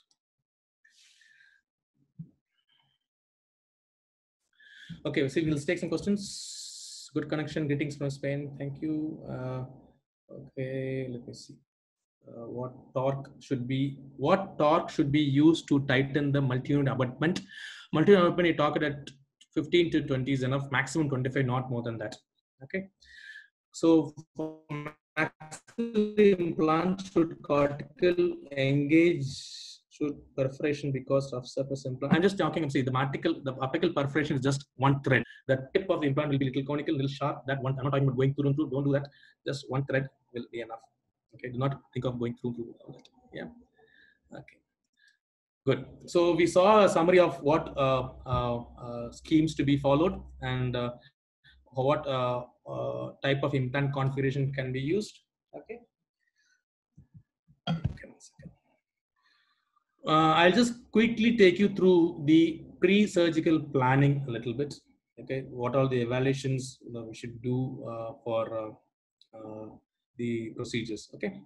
Okay, so we'll take some questions. Good connection. Greetings from Spain. Thank you. Uh, okay, let me see. Uh, what torque should be what torque should be used to tighten the multi-unit abutment? Multi-unit abutment, you talk at fifteen to twenty is enough. Maximum twenty-five, not more than that. Okay. So for maxillary implant, should cortical engage should perforation because of surface implant? I'm just talking. See, the article, the apical perforation is just one thread. The tip of the implant will be little conical, little sharp. That one, I'm not talking about going through and through. Don't do that. Just one thread will be enough. Okay, do not think of going through, through all that. Yeah. Okay. Good. So we saw a summary of what uh, uh, uh, schemes to be followed and uh, what uh, uh, type of implant configuration can be used. Okay. Okay, one second. Uh, I'll just quickly take you through the pre-surgical planning a little bit. Okay, what are the evaluations you know, we should do uh, for uh, uh, the procedures? Okay,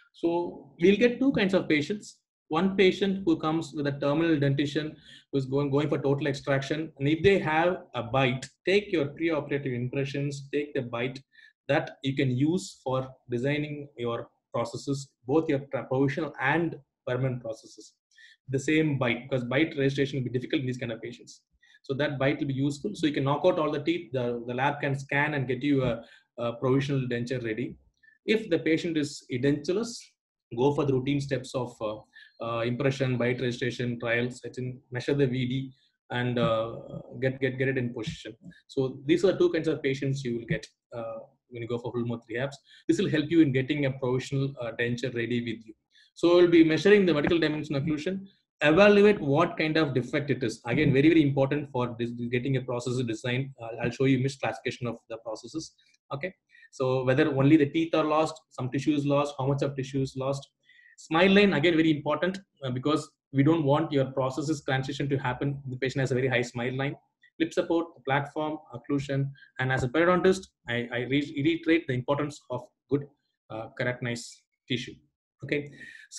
so we'll get two kinds of patients. One patient who comes with a terminal dentition, who's going going for total extraction, and if they have a bite, take your pre-operative impressions, take the bite that you can use for designing your processes, both your provisional and permanent processes. The same bite, because bite registration will be difficult in these kind of patients. So that bite will be useful. So you can knock out all the teeth. The, the lab can scan and get you a, a provisional denture ready. If the patient is edentulous, go for the routine steps of uh, uh, impression, bite registration, trials, I think measure the V D and uh, get, get, get it in position. So these are two kinds of patients you will get uh, when you go for full mouth rehabs. This will help you in getting a provisional uh, denture ready with you. So we'll be measuring the vertical dimension occlusion, evaluate what kind of defect it is. Again, very, very important for this, getting a process design. Uh, I'll show you misclassification of the processes. Okay. So whether only the teeth are lost, some tissue is lost, how much of tissue is lost. Smile line, again, very important uh, because we don't want your processes transition to happen. The patient has a very high smile line. Lip support, platform, occlusion. And as a periodontist, I, I reiterate the importance of good uh, keratinized tissue. Okay.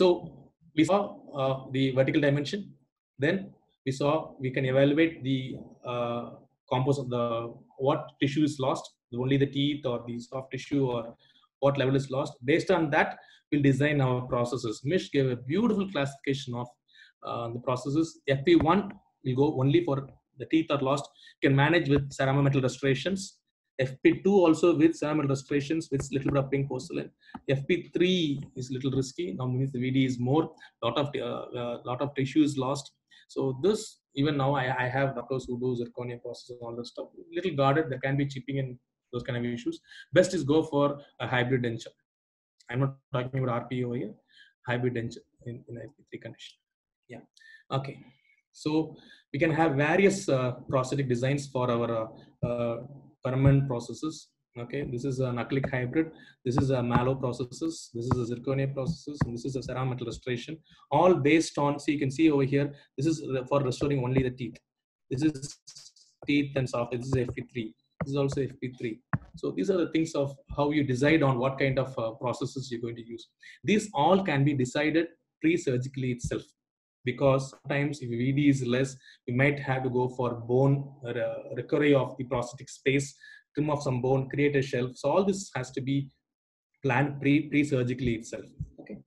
So we saw uh, the vertical dimension. Then we saw we can evaluate the uh, compose of the what tissue is lost, only the teeth or the soft tissue or what level is lost. Based on that, we'll design our processes. Mish gave a beautiful classification of uh, the processes. F P one will go only for the teeth are lost. You can manage with ceramic restorations. F P two also with ceramic restorations with little bit of pink porcelain. F P three is a little risky. Now means the V D is more. Lot of uh, uh, lot of tissue is lost. So this even now I, I have doctors who do zirconia process and all that stuff. Little guarded. There can be chipping and those kind of issues. Best is go for a hybrid denture. I'm not talking about R P O here. Hybrid denture in, in F P three condition. Yeah. Okay. So we can have various uh, prosthetic designs for our uh, uh, permanent processes. Okay, this is an acrylic hybrid. This is a mallow processes. This is a zirconia processes, and this is a ceramic metal restoration. All based on. So you can see over here. This is for restoring only the teeth. This is teeth and soft. This is F P three. This is also F P three. So these are the things of how you decide on what kind of uh, processes you're going to use. These all can be decided pre-surgically itself, because sometimes if V D is less, we might have to go for bone uh, recovery of the prosthetic space, trim off some bone, create a shelf. So all this has to be planned pre pre-surgically itself. Okay.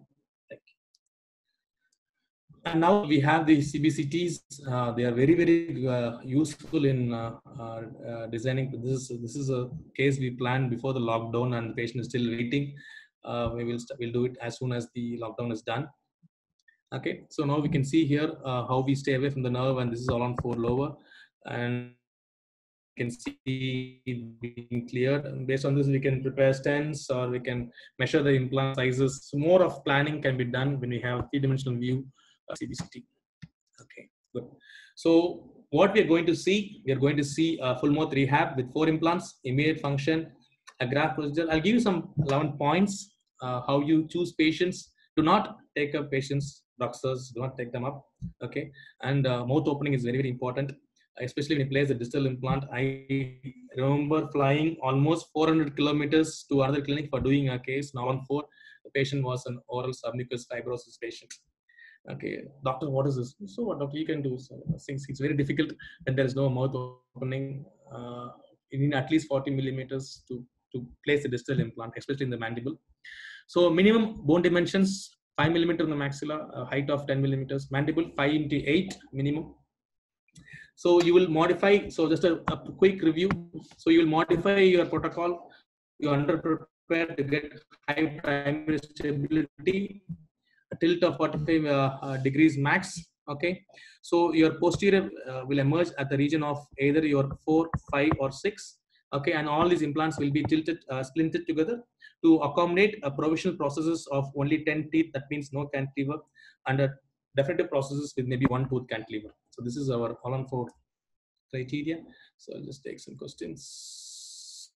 And now we have the C B C Ts. Uh, they are very, very uh, useful in uh, uh, uh, designing. This is this is a case we planned before the lockdown, and the patient is still waiting. Uh, we will we'll do it as soon as the lockdown is done. Okay, so now we can see here uh, how we stay away from the nerve, and this is all on four lower, and you can see it being cleared. And based on this, we can prepare stents or we can measure the implant sizes. So more of planning can be done when we have a three-dimensional view of C B C T. Okay, good. So what we are going to see, we are going to see a full mouth rehab with four implants, immediate function, a graft procedure. I'll give you some eleven points, uh, how you choose patients. Do not take up patients, doctors, do not take them up. Okay, and uh, mouth opening is very, very important, especially when you place a distal implant. I remember flying almost four hundred kilometers to another clinic for doing a case. Now on four, the patient was an oral submucous fibrosis patient. Okay, doctor, what is this? So what doctor you can do? So, since it's very difficult when there is no mouth opening, uh, you need at least forty millimeters to, to place a distal implant, especially in the mandible. So minimum bone dimensions, five millimeter in the maxilla, uh, height of ten millimeters, mandible five into eight minimum. So you will modify, so just a, a quick review. So you will modify your protocol, you under prepared to get high primary stability, a tilt of forty-five uh, uh, degrees max. Okay, so your posterior uh, will emerge at the region of either your four, five, or six. Okay, and all these implants will be tilted, uh, splinted together to accommodate a provisional processes of only ten teeth. That means no cantilever, and a definitive processes with maybe one tooth cantilever. So this is our all on four criteria. So I'll just take some questions.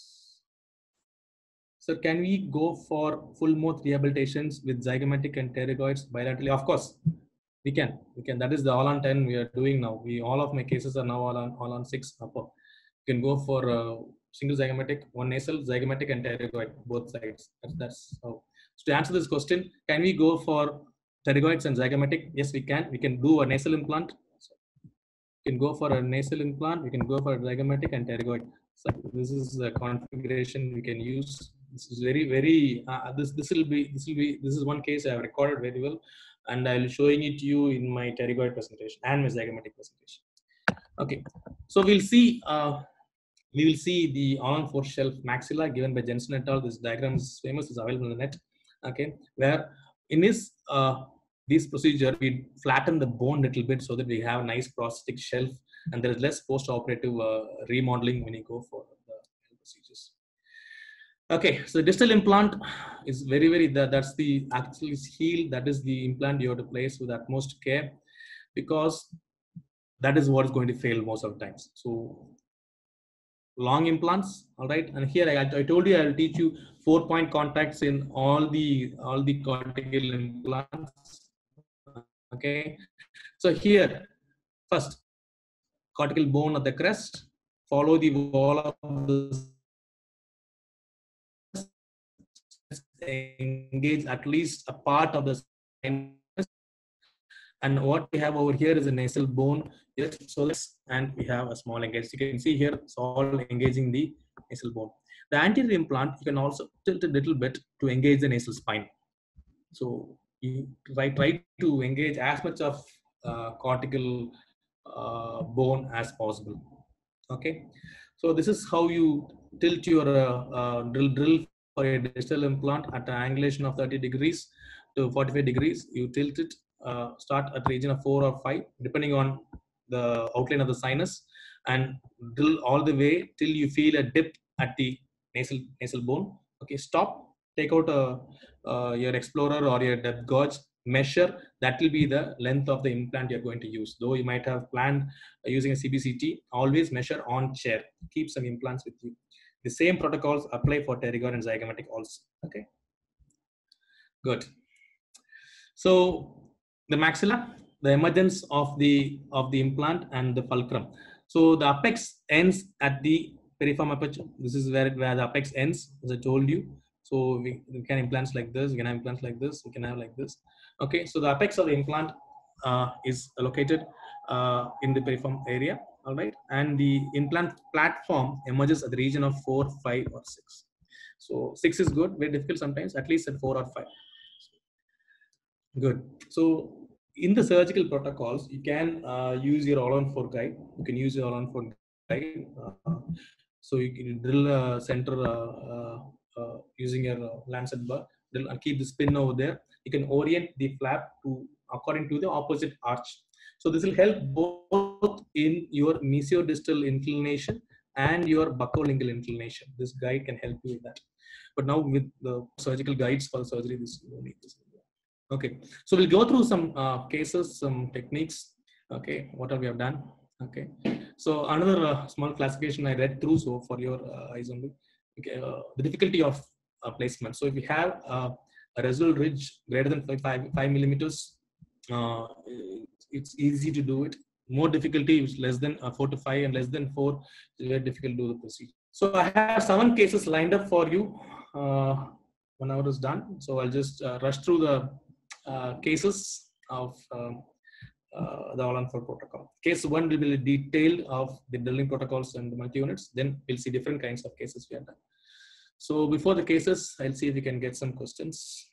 So can we go for full mouth rehabilitations with zygomatic and pterygoids bilaterally? Of course. We can, we can. That is the all on ten we are doing now. We all of my cases are now all on all on six upper. You can go for uh, single zygomatic, one nasal, zygomatic, and pterygoid, both sides. That's, that's how. So to answer this question, can we go for pterygoids and zygomatic? Yes, we can. We can do a nasal implant. So we can go for a nasal implant. We can go for a zygomatic and pterygoid. So this is the configuration we can use. This is very, very. Uh, this this will be this will be this is one case I have recorded very well, and I'll showing it to you in my pterygoid presentation and my zygomatic presentation. Okay, so we'll see. Uh, we will see the on four shelf maxilla given by Jensen et al. This diagram is famous, is available on the net. Okay, where in this uh, this procedure we flatten the bone a little bit so that we have a nice prosthetic shelf, and there is less post-operative uh, remodeling when you go for the procedures. Okay, so distal implant is very, very, that, that's the actually heel, that is the implant you have to place with utmost care, because that is what is going to fail most of the times. So long implants, all right, and here I, I told you I will teach you four point contacts in all the all the cortical implants. Okay, so here first cortical bone of the crest, follow the wall of the engage at least a part of the sinus, and what we have over here is a nasal bone. Yes, so let's, and we have a small engage. You can see here it's all engaging the nasal bone. The anterior implant you can also tilt a little bit to engage the nasal spine. So you try, try to engage as much of uh, cortical uh, bone as possible. Okay, so this is how you tilt your uh, uh, drill drill for a distal implant at an angulation of thirty degrees to forty-five degrees. You tilt it, uh, start at region of four or five, depending on the outline of the sinus, and drill all the way till you feel a dip at the nasal nasal bone. Okay, stop. Take out a, uh, your explorer or your depth gauge. Measure. That will be the length of the implant you're going to use. Though you might have planned using a C B C T, always measure on chair. Keep some implants with you. The same protocols apply for pterygoid and zygomatic also. Okay, good. So the maxilla, the emergence of the of the implant and the fulcrum. So the apex ends at the piriform aperture. This is where, where the apex ends, as I told you. So we, we can implants like this, we can have implants like this, we can have like this. Okay, so the apex of the implant uh, is located uh, in the piriform area, all right, and the implant platform emerges at the region of four, five, or six. So six is good, very difficult sometimes, at least at four or five. Good. So in the surgical protocols, you can uh, use your all on four guide. You can use your all on four guide. Uh, so you can drill a center uh, uh, uh, using your uh, lancet bar, drill and keep the spin over there. You can orient the flap to according to the opposite arch. So this will help both in your mesiodistal inclination and your buccolingual inclination. This guide can help you with that. But now with the surgical guides for the surgery, this you don't need this. Okay, so we'll go through some uh, cases, some techniques. Okay, what have we have done? Okay, so another uh, small classification I read through, so for your uh, eyes only. Okay, uh, the difficulty of uh, placement. So if we have uh, a residual ridge greater than five, five, five millimeters, uh, it's easy to do it. More difficulty is less than uh, four to five, and less than four, it's very difficult to do the procedure. So I have seven cases lined up for you. Uh, one hour is done, so I'll just uh, rush through the uh, cases of um, uh, the all on four protocol. Case one will be detailed of the drilling protocols and the multi-units. Then we'll see different kinds of cases we have done. So before the cases, I'll see if we can get some questions.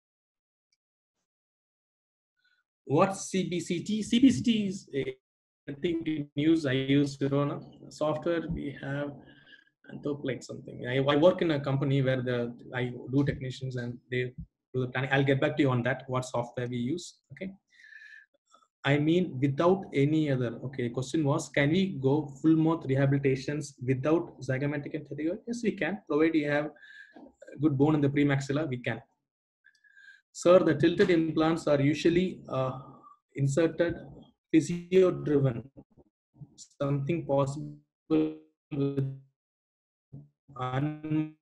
What's C B C T? C B C T is a I think we use, I use Verona software. We have like something. I, I work in a company where the I do technicians and they do the planning. I'll get back to you on that. What software we use? Okay. I mean, without any other. Okay. Question was, can we go full mouth rehabilitations without zygomatic and pterygoid? Yes, we can. Provided you have good bone in the premaxilla, we can. Sir, the tilted implants are usually uh, inserted physio-driven. Something possible with unmounted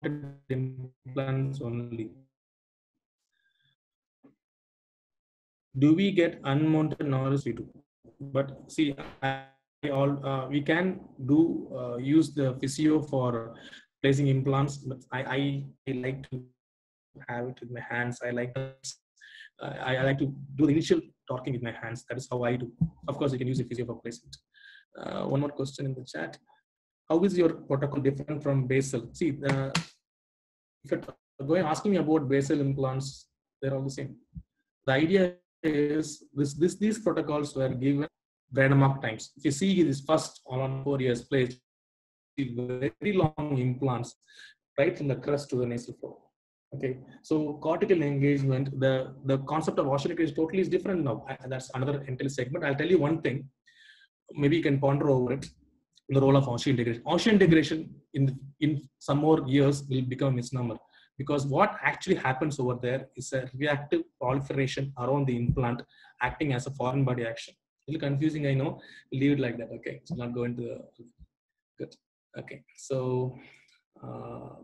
implants only. Do we get unmounted noise? We do. But see, I, all uh, we can do uh, use the physio for placing implants, but I, I, I like to have it with my hands. I like to, I, I like to do the initial torquing with my hands. That is how I do. Of course, you can use a physio for placement. Uh, one more question in the chat. How is your protocol different from basal? See, uh, if you're going asking me about basal implants, they're all the same. The idea is this, this these protocols were given Bradmark times. If you see this first on four years placed, very long implants right from the crest to the nasal floor. Okay, so cortical engagement, the the concept of osseointegration is totally is different now. That's another entire segment. I'll tell you one thing. Maybe you can ponder over it. The role of osseointegration. Osseointegration in in some more years will become a misnomer, because what actually happens over there is a reactive proliferation around the implant acting as a foreign body action. A little confusing, I know. Leave it like that. Okay, so not going to the good. Okay, so uh,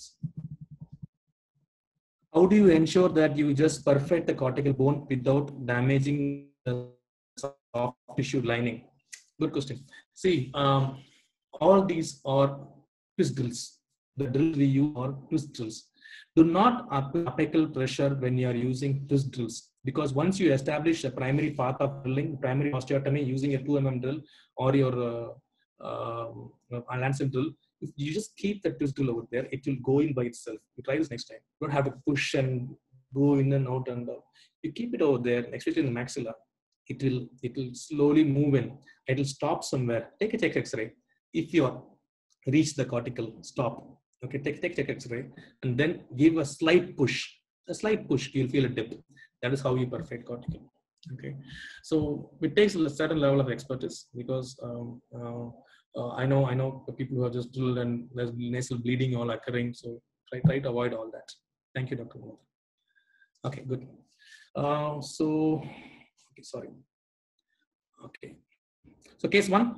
how do you ensure that you just perfect the cortical bone without damaging the soft tissue lining? Good question. See, um, all these are twist drills. The drills we use are twist drills. Do not apply apical pressure when you are using twist drills, because once you establish a primary path of drilling, primary osteotomy using a two millimeter drill or your uh, uh, Lancet drill, if you just keep the twist drill over there, it will go in by itself. You try this next time. You don't have to push and go in and out and out. You keep it over there, especially in the maxilla. It will it will slowly move in. It will stop somewhere. Take a check X-ray. If you reach the cortical, stop. Okay, take take check X-ray and then give a slight push. A slight push, you'll feel a dip. That is how you perfect cortical. Okay, so it takes a certain level of expertise, because um, uh, uh, I know I know people who are just drilled and there's nasal bleeding all occurring. So try try to avoid all that. Thank you, Doctor Mohan. Okay, good. Uh, so okay, sorry. Okay, so case one.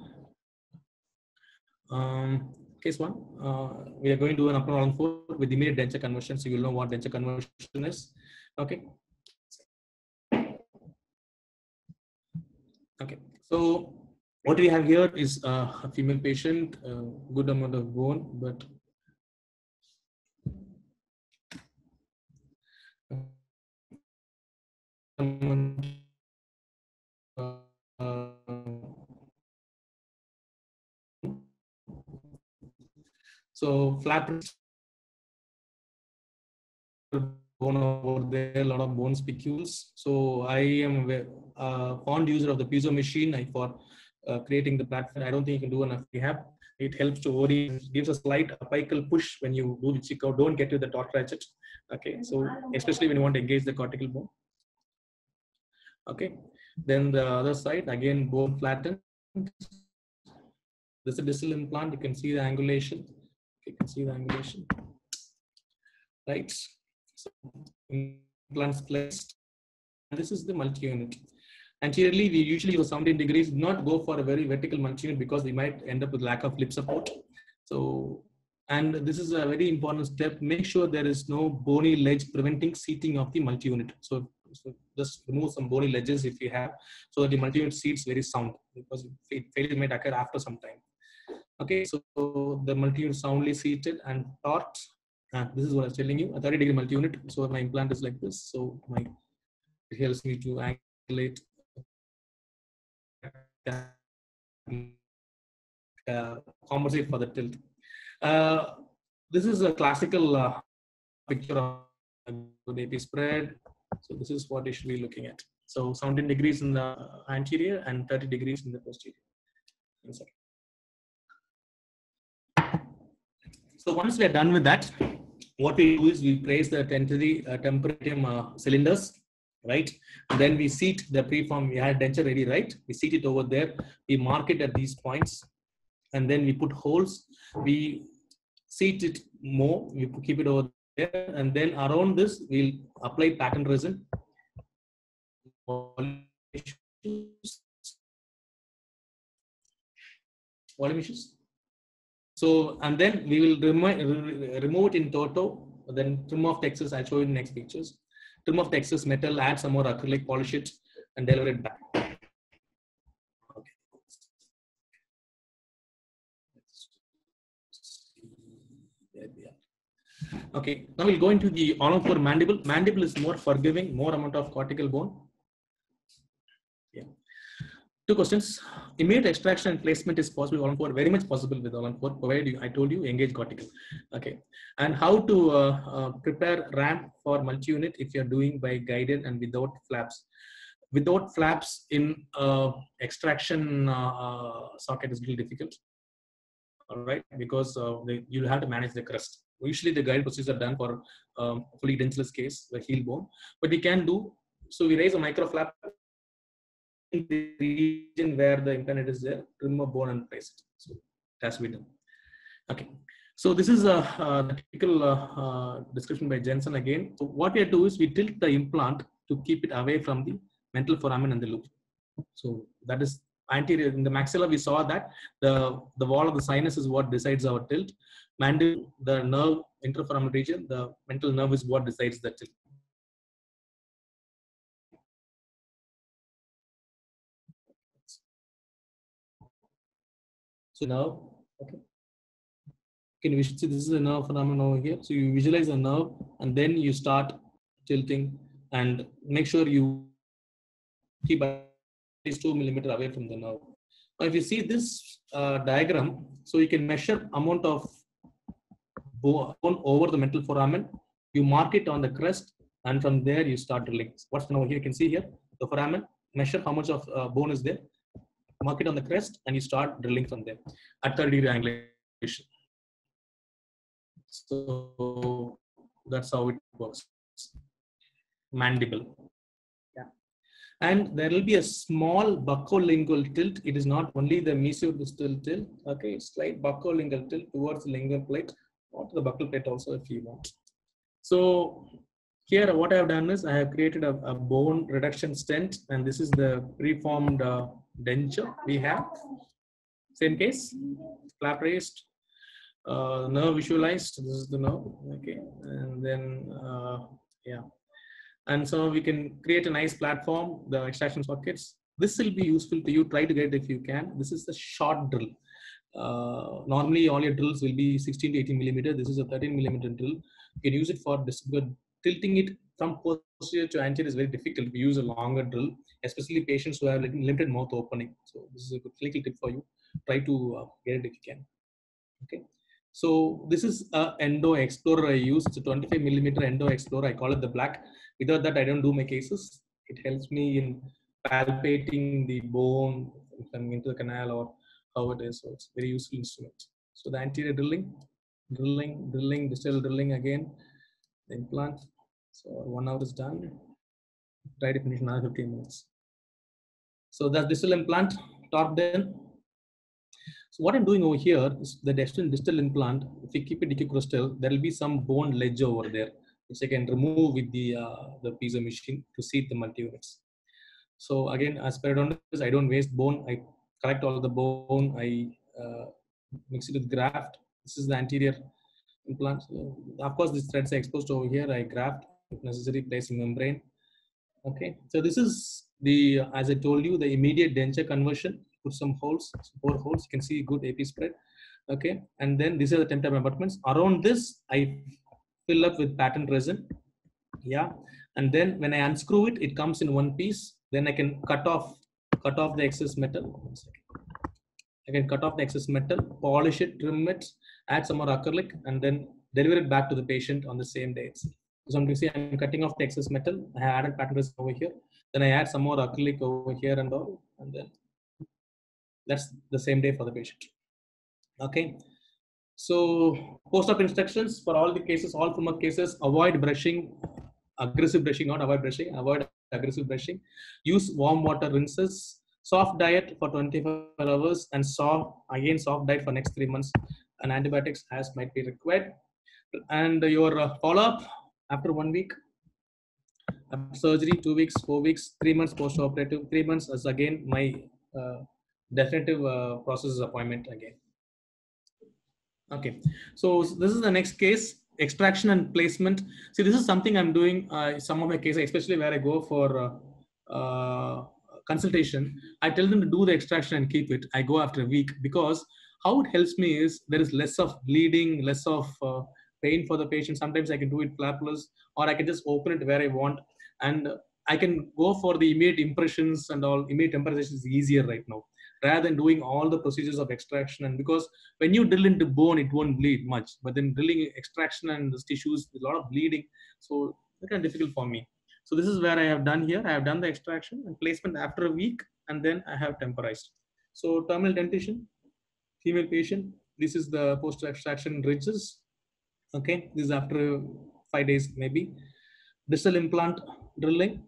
Um, case one, uh, we are going to do an upper round four with immediate denture conversion, so you will know what denture conversion is. Okay. Okay. So what we have here is uh, a female patient, uh, good amount of bone, but uh, so flat bone over there, a lot of bone spicules. So I am a uh, fond user of the piezo machine I, for uh, creating the platform. I don't think you can do enough rehab. It helps to orient, gives a slight apical push when you do the cheek out. Don't get to the torque ratchet. Okay, so especially when you want to engage the cortical bone. Okay, then the other side, again, bone flattened. This is a distal implant. You can see the angulation. You can see the angulation. Right. So implants placed. And this is the multi-unit. Anteriorly, we usually use seventeen degrees, not go for a very vertical multi-unit because we might end up with lack of lip support. So, and this is a very important step. Make sure there is no bony ledge preventing seating of the multi-unit. So, so just remove some bony ledges if you have, so that the multi-unit seats very sound, because failure might occur after some time. Okay, so the multi-unit soundly seated and torqued. Ah, this is what I was telling you, a thirty degree multi-unit. So my implant is like this. So my it helps me to angulate, uh, compensate for the tilt. Uh, this is a classical uh, picture of a good A P spread. So this is what you should be looking at. So seventeen degrees in the anterior and thirty degrees in the posterior. So once we are done with that, what we do is we place the temporary uh, temporarium uh, cylinders, right? And then we seat the preform. We had denture ready, right? We seat it over there. We mark it at these points, and then we put holes. We seat it more. We keep it over there, and then around this we'll apply pattern resin. Volume issues. So, and then we will remove, remove it in toto, then trim off the excess. I'll show you in the next pictures. Trim off the excess metal, add some more acrylic, polish it, and deliver it back. Okay. There we are. Okay, now we'll go into the all on four mandible. Mandible is more forgiving, more amount of cortical bone. Yeah. Two questions. Immediate extraction and placement is possible all on four, very much possible with all on four, provided you, I told you, engage cortical. Okay. And how to uh, uh, prepare ramp for multi-unit if you're doing by guided and without flaps. Without flaps in uh, extraction uh, uh, socket is a little difficult. All right, because uh, they, you'll have to manage the crust. Usually the guided procedures are done for um, fully dentulous case, the heel bone, but we can do, so we raise a micro flap in the region where the implant is there, remove bone and place it. So it has to be done. Okay, so this is a, a typical uh, uh, description by Jensen again. So what we do is we tilt the implant to keep it away from the mental foramen and the loop. So that is anterior. In the maxilla, we saw that the, the wall of the sinus is what decides our tilt. Mandible, the nerve, interforaminal region, the mental nerve is what decides the tilt. So now, okay. Can you see this is a nerve phenomenon over here? So you visualize a nerve and then you start tilting and make sure you keep at least two millimeter away from the nerve. Now, if you see this uh, diagram, so you can measure amount of bone over the mental foramen. You mark it on the crest, and from there you start drilling. What's now here? You can see here the foramen. Measure how much of uh, bone is there. Mark it on the crest, and you start drilling from there at thirty degree angulation. So that's how it works. Mandible. Yeah. And there will be a small buccolingual tilt. It is not only the mesiodistal tilt. Okay, slight buccolingual tilt towards the lingual plate or to the buccal plate also if you want. So here what I have done is I have created a, a bone reduction stent, and this is the preformed uh, denture we have. Same case, flap raised, uh, nerve visualized. This is the nerve. Okay, and then uh, yeah. And so we can create a nice platform, the extraction sockets. This will be useful to you. Try to get it if you can. This is a short drill. Uh, normally, all your drills will be sixteen to eighteen millimeter. This is a thirteen millimeter drill. You can use it for tilting it from posterior to anterior is very difficult. We use a longer drill, especially patients who have limited mouth opening. So this is a good clinical tip for you. Try to uh, get it if you can. Okay. So this is a Endo Explorer I use. It's a twenty-five millimeter Endo Explorer. I call it the black. Without that, I don't do my cases. It helps me in palpating the bone coming into the canal or how it is. So it's a very useful instrument. So the anterior drilling, drilling, drilling, distal drilling again, the implant. So one hour is done. Try to finish another fifteen minutes. So that's distal implant, top done. So what I'm doing over here is the distal, distal implant. If you keep it decocrustal, there will be some bone ledge over there, which I can remove with the uh, the piezo machine to seat the multi units. So again, as periodontist, I don't waste bone. I collect all the bone. I uh, mix it with graft. This is the anterior implant. So of course, these threads are exposed over here. I graft if necessary, placing membrane. Okay. So this is the, as I told you, the immediate denture conversion. Put some holes, four holes. You can see good A P spread. Okay. And then these are the temp abutments. Around this, I fill up with patent resin. Yeah. And then when I unscrew it, it comes in one piece. Then I can cut off, cut off the excess metal. One second. I can cut off the excess metal, polish it, trim it, add some more acrylic, and then deliver it back to the patient on the same day. So you see, I'm cutting off the excess metal. I have added patent resin over here. Then I add some more acrylic over here and all, and then that's the same day for the patient. Okay. So post-op instructions for all the cases, all former cases, avoid brushing, aggressive brushing, not avoid brushing, avoid aggressive brushing. Use warm water rinses, soft diet for twenty-four hours, and soft, again, soft diet for next three months. And antibiotics as might be required. And your uh, follow-up after one week, after surgery, two weeks, four weeks, three months post-operative, three months is again my uh, definitive uh, process appointment again. Okay, so this is the next case, extraction and placement. See, this is something I'm doing uh, some of my cases, especially where I go for uh, uh, consultation, I tell them to do the extraction and keep it. I go after a week, because how it helps me is there is less of bleeding, less of uh, pain for the patient. Sometimes I can do it flapless, or I can just open it where I want, and I can go for the immediate impressions and all. Immediate temporization is easier right now, rather than doing all the procedures of extraction. And because when you drill into bone, it won't bleed much, but then drilling extraction and the tissues, a lot of bleeding, so it's kind of difficult for me. So this is where I have done here. I have done the extraction and placement after a week, and then I have temporized. So terminal dentition, female patient. This is the post-extraction ridges. Okay, this is after five days maybe. Distal implant drilling.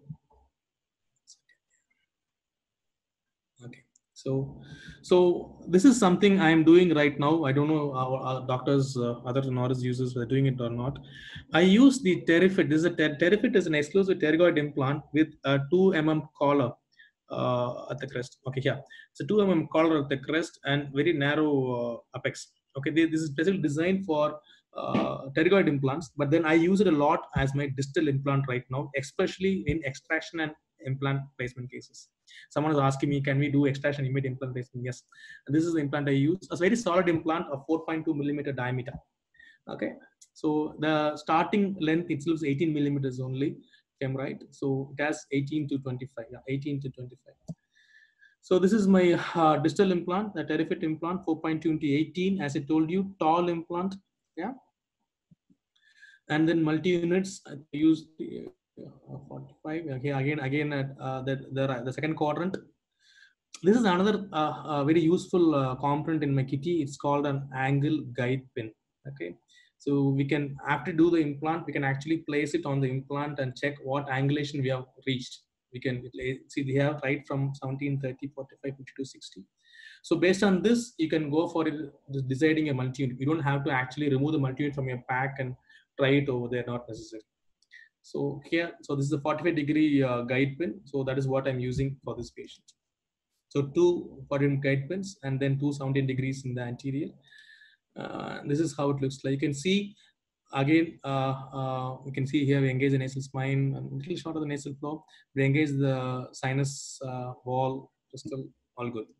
Okay, so so this is something I am doing right now. I don't know our, our doctors, uh, other Norris users, were doing it or not. I use the Terifit. This is a ter Terifit is an exclusive pterygoid implant with a two millimeter collar uh, at the crest. Okay, yeah, it's a two millimeter collar at the crest and very narrow uh, apex. Okay, this is specifically designed for uh, pterygoid implants, but then I use it a lot as my distal implant right now, especially in extraction and implant placement cases. Someone is asking me, can we do extraction immediate implant placement? Yes. And this is the implant I use. A very solid implant of four point two millimeter diameter. Okay. So the starting length itself is eighteen millimeters only, if I'm right. So it has eighteen to twenty-five. Yeah, eighteen to twenty-five. So this is my uh, distal implant, the Terifit implant, four point two into eighteen. As I told you, tall implant. Yeah. And then multi units, I use uh, forty-five. Okay, again, again, uh, the, the the second quadrant. This is another uh, uh, very useful uh, component in my kitty. It's called an angle guide pin. Okay, so we can, after do the implant, we can actually place it on the implant and check what angulation we have reached. We can see we have right from seventeen, thirty, forty-five, fifty-two, sixty. So based on this, you can go for it, deciding a multi-unit. You don't have to actually remove the multi-unit from your pack and try it over there, not necessary. So here, so this is a forty-five degree uh, guide pin. So that is what I'm using for this patient. So two forty guide pins and then two seventeen degrees in the anterior. Uh, this is how it looks like. You can see again, uh, uh, you can see here we engage the nasal spine, a little short of the nasal floor. We engage the sinus uh, wall, crystal, all good.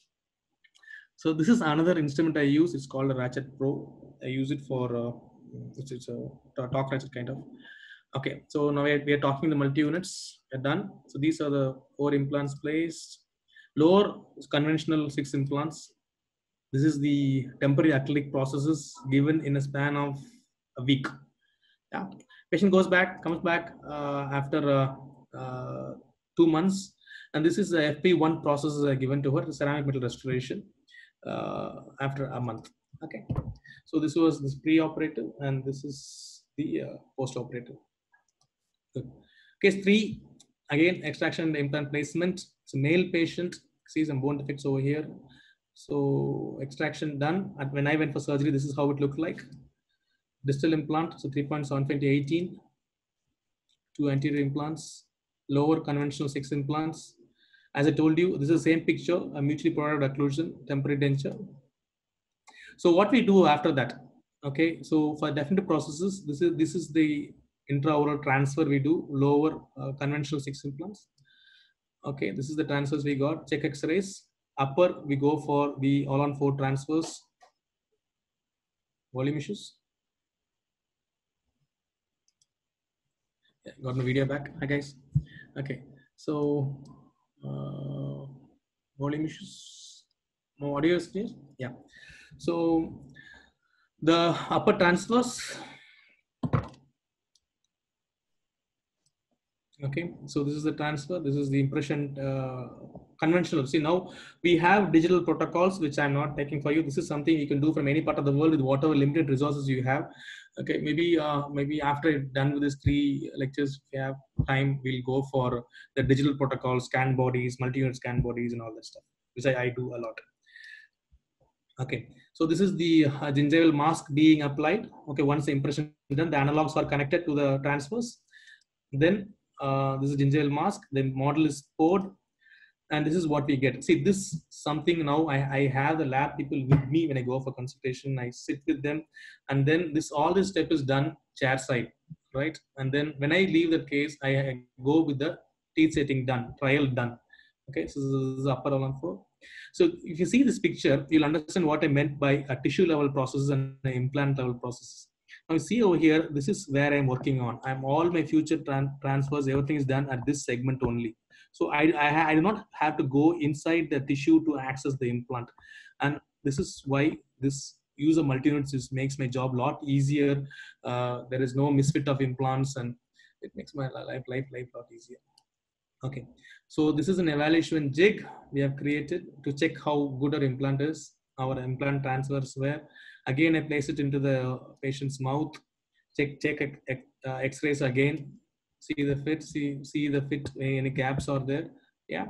So this is another instrument I use. It's called a Ratchet Pro. I use it for, uh, it's, it's a talk ratchet kind of. Okay, so now we are, we are talking the multi-units. We're done. So these are the four implants placed. Lower is conventional six implants. This is the temporary acrylic processes given in a span of a week. Yeah, patient goes back, comes back uh, after uh, uh, two months, and this is the F P one processes are given to her, ceramic metal restoration, uh, after a month. Okay, so this was this pre-operative, and this is the uh, post-operative. Good. Case three, again, extraction and implant placement. It's a male patient, see some bone defects over here. So extraction done. And when I went for surgery, this is how it looked like. Distal implant, so three point seven five to eighteen. Two anterior implants, lower conventional six implants. As I told you, this is the same picture, a mutually provided occlusion, temporary denture. So what we do after that, okay, so for definitive processes, this is this is the intraoral transfer we do, lower uh, conventional six implants. Okay, this is the transfers we got, check x-rays. Upper, we go for the all on four transfers. Volume issues. Yeah, got my video back. Hi guys. Okay, so uh, volume issues. No audio is clear. Yeah. So the upper transfers. Okay, so this is the transfer. This is the impression uh, conventional. See, now we have digital protocols, which I'm not taking for you. This is something you can do from any part of the world with whatever limited resources you have. Okay, maybe uh, maybe after you're done with these three lectures, if you have time, we'll go for the digital protocol, scan bodies, multi-unit scan bodies, and all that stuff, which I, I do a lot. Okay, so this is the uh, gingival mask being applied. Okay, once the impression is done, the analogs are connected to the transfers. Then uh, this is gingival mask. The model is poured, and this is what we get. See, this something now. I, I have the lab people with me when I go for consultation. I sit with them, and then this all this step is done chair side, right? And then when I leave the case, I, I go with the teeth setting done, trial done. Okay, so this is upper all on four. So if you see this picture, you'll understand what I meant by a tissue level process and an implant level process. Now you see over here, this is where I'm working on. I'm all my future tran transfers, everything is done at this segment only. So I, I, I do not have to go inside the tissue to access the implant. And this is why this use of multi-units is, makes my job a lot easier. Uh, there is no misfit of implants, and it makes my life, life, life a lot easier. Okay, so this is an evaluation jig we have created to check how good our implant is, our implant transfers were. Again, I place it into the patient's mouth, check check uh, x-rays again, see the fit, see, see the fit, any gaps are there. Yeah,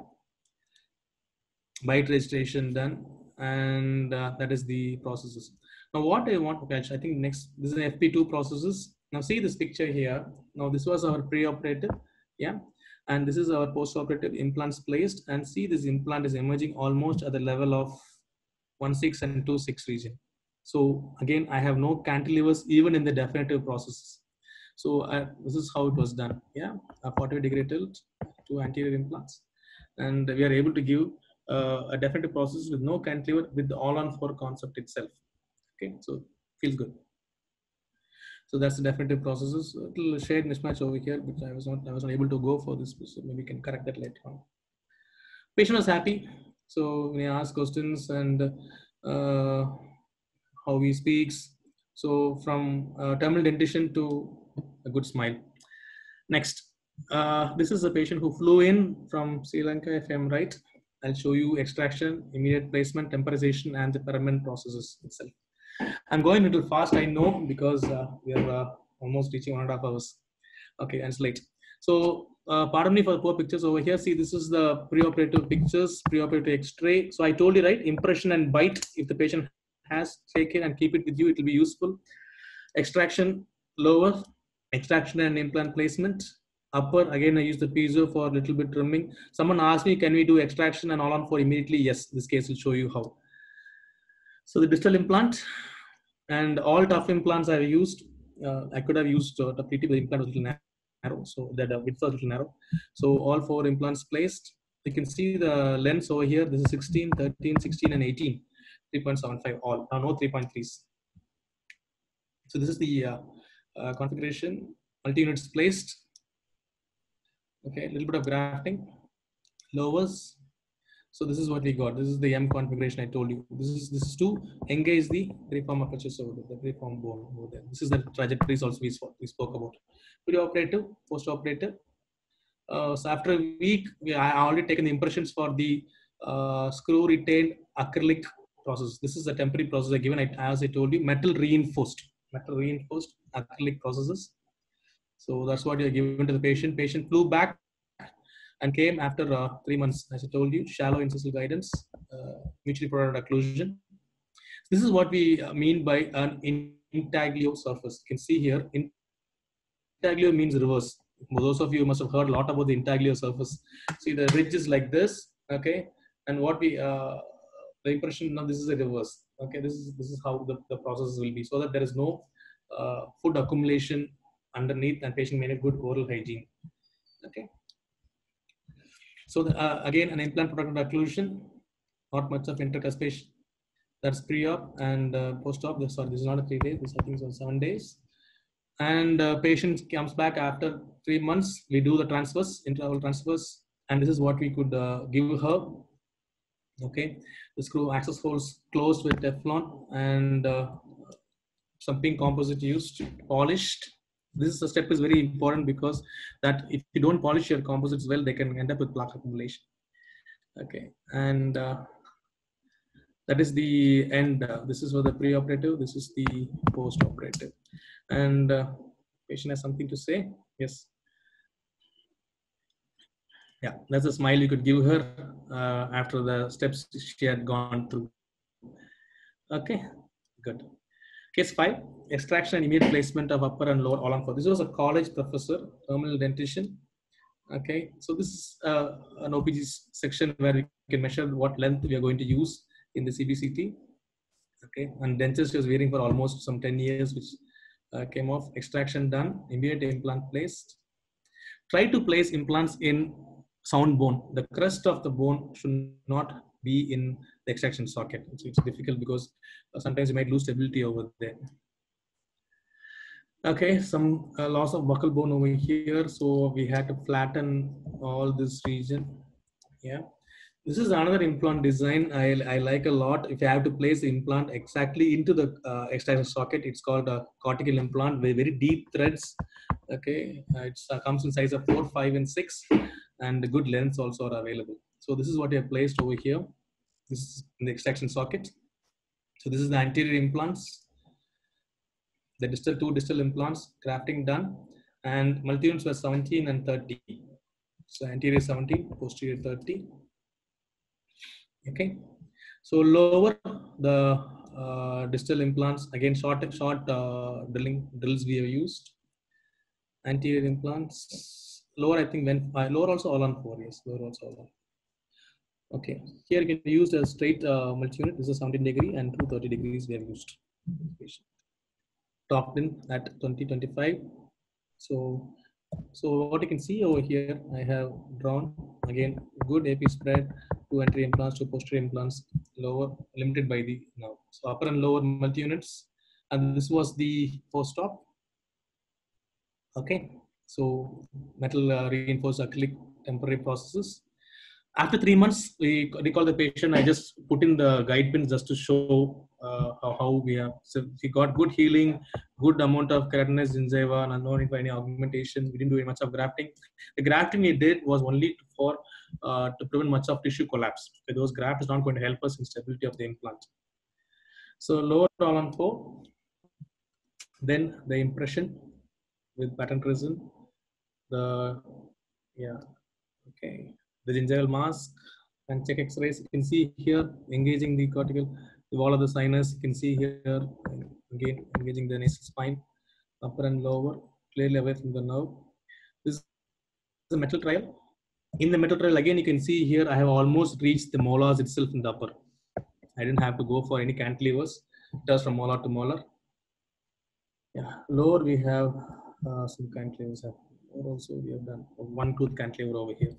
bite registration done, and uh, that is the processes. Now what I want to catch, I think next, this is an F P two processes. Now see this picture here. Now this was our pre-operative, yeah. And this is our post-operative implants placed, and see this implant is emerging almost at the level of one six and two six region. So again, I have no cantilevers even in the definitive processes. So uh, this is how it was done. Yeah, a forty-five degree tilt to anterior implants, and we are able to give uh, a definitive process with no cantilever with the all-on-four concept itself. Okay, so feels good. So that's the definitive processes. A little shade mismatch over here, which I was not, I was not able to go for this. So maybe we can correct that later on. Patient was happy. So when he asked questions and uh, how he speaks. So from uh, terminal dentition to a good smile. Next, uh, this is a patient who flew in from Sri Lanka, if I'm right. I'll show you extraction, immediate placement, temporization, and the permanent processes itself. I'm going a little fast, I know, because uh, we are uh, almost reaching one and a half hours. Okay, and it's late. So, uh, pardon me for the poor pictures over here. See, this is the preoperative pictures, preoperative X-ray. So I told you, right, impression and bite. If the patient has, take it and keep it with you, it will be useful. Extraction, lower, extraction and implant placement. Upper, again, I use the piezo for a little bit trimming. Someone asked me, can we do extraction and all on four immediately? Yes, this case will show you how. So the distal implant and all tough implants I've used. Uh, I could have used uh, the P T, but the implant was a little narrow, so that uh, width was a little narrow. So all four implants placed. You can see the lens over here. This is sixteen, thirteen, sixteen, and eighteen. three point seven five all. Now no three point threes. So this is the uh, uh, configuration. Multi-units placed. Okay, a little bit of grafting. Lowers. So this is what we got. This is the M configuration I told you. This is this is to engage the preform apertures over there, the preform bone over there. This is the trajectories also we spoke, we spoke about. Preoperative, postoperative. Uh, so after a week, we I already taken the impressions for the uh, screw retained acrylic process. This is the temporary process I given. I, as I told you, metal reinforced, metal reinforced acrylic processes. So that's what you are given to the patient. Patient flew back and came after uh, three months, as I told you, shallow incisional guidance, uh, mutually provided occlusion. This is what we mean by an intaglio surface. You can see here, intaglio means reverse. Those of you must have heard a lot about the intaglio surface. See, the ridge is like this, okay? And what we, uh, the impression now, this is a reverse, okay? This is, this is how the, the process will be, so that there is no uh, food accumulation underneath and patient may have good oral hygiene, okay? So the, uh, again, an implant protected occlusion, not much of intercuspation. That's pre-op and uh, post-op. Sorry, this is not a three days. This I think is on seven days. And uh, patient comes back after three months. We do the transfers, intraoral transfers, and this is what we could uh, give her. Okay, the screw access holes closed with Teflon and uh, some pink composite used, polished. This step is very important because that if you don't polish your composites well, they can end up with plaque accumulation. Okay, and uh, that is the end. Uh, this is for the pre-operative. This is the post-operative. And uh, patient has something to say. Yes. Yeah, that's a smile you could give her uh, after the steps she had gone through. Okay, good. Case five, extraction and immediate placement of upper and lower all on four. This was a college professor, terminal dentition. Okay, so this is uh, an O P G section where we can measure what length we are going to use in the C B C T. Okay, and dentist was wearing for almost some ten years, which uh, came off. Extraction done, immediate implant placed. Try to place implants in sound bone. The crest of the bone should not be in the extraction socket. It's, it's difficult because uh, sometimes you might lose stability over there. Okay, some uh, loss of buccal bone over here. So we had to flatten all this region. Yeah. This is another implant design I, I like a lot. If you have to place the implant exactly into the uh, extraction socket, it's called a cortical implant with very deep threads. Okay, uh, it uh, comes in size of four, five, and six, and the good lengths also are available. So this is what I have placed over here. This is in the extraction socket. So this is the anterior implants, the distal two distal implants, grafting done, and multi-units were seventeen and thirty. So anterior seventeen, posterior thirty. Okay, so lower the uh, distal implants, again short short uh, drilling drills we have used. Anterior implants, lower I think when uh, lower also all on four, yes, lower also all on. Okay, here you can use a straight uh, multi-unit. This is seventeen degree and two thirty degrees we have used. Topped in at twenty twenty-five. So So what you can see over here, I have drawn again good A P spread, two anterior implants, two posterior implants, lower limited by the now. So upper and lower multi units, and this was the post op. Okay, so metal uh, reinforced acrylic temporary processes. After three months, we recall the patient. I just put in the guide pins just to show uh, how, how we have. So we got good healing, good amount of keratinized gingiva, and no need for any augmentation. We didn't do much of grafting. The grafting we did was only for uh, to prevent much of tissue collapse. Okay, those grafts is not going to help us in stability of the implant. So lower all on four. Then the impression with pattern prism. The yeah, okay. The gingival mask and check X-rays. You can see here engaging the cortical, the wall of the sinus. You can see here again engaging the nasal spine, upper and lower, clearly away from the nerve. This is the metal trial. In the metal trial, again, you can see here I have almost reached the molars itself in the upper. I didn't have to go for any cantilevers. It was from molar to molar. Yeah, lower we have uh, some cantilevers. Also, we have done one tooth cantilever over here.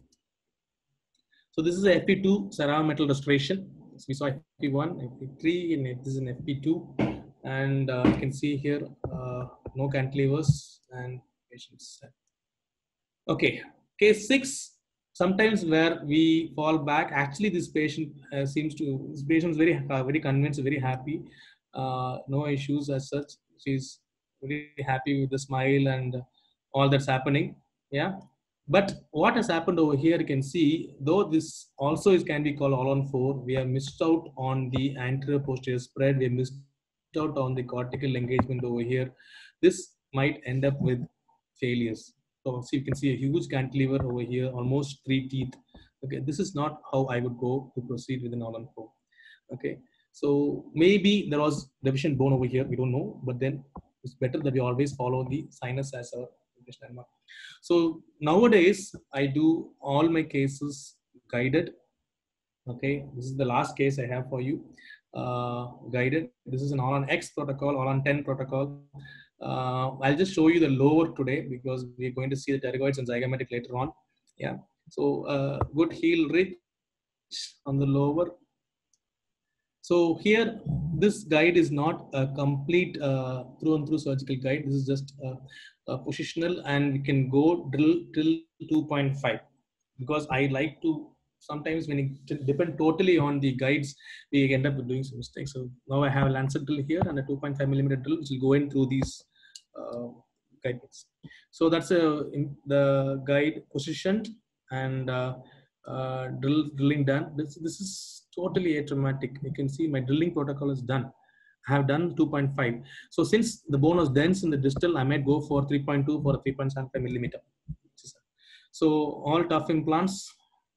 So this is a F P two CERAMA metal restoration. So we saw F P one, F P three, and this is an F P two. And uh, you can see here, uh, no cantilevers and patients. Okay, case six. Sometimes where we fall back, actually this patient uh, seems to, this patient is very, uh, very convinced, very happy. Uh, no issues as such. She's very happy with the smile and all that's happening. Yeah. But what has happened over here, you can see, though this also is can be called all on four, we have missed out on the anterior posterior spread. We have missed out on the cortical engagement over here. This might end up with failures. So, see, you can see a huge cantilever over here, almost three teeth. Okay, this is not how I would go to proceed with an all on four. Okay, so maybe there was deficient bone over here. We don't know, but then it's better that we always follow the sinus as our landmark. So nowadays, I do all my cases guided. Okay, this is the last case I have for you. Uh, guided. This is an all on X protocol, all on ten protocol. Uh, I'll just show you the lower today because we're going to see the pterygoids and zygomatic later on. Yeah. So uh, good heel ridge on the lower. So here, this guide is not a complete uh, through and through surgical guide. This is just a, a positional, and we can go drill till two point five because I like to. Sometimes when it depend totally on the guides, we end up doing some mistakes. So now I have a lancet drill here and a two point five millimeter drill, which will go in through these uh, guides. So that's a in the guide positioned and uh, uh, drill drilling done. This this is totally atraumatic. You can see my drilling protocol is done. I have done two point five. So since the bone was dense in the distal, I might go for three point two for a three point seven five millimeter. So all tough implants.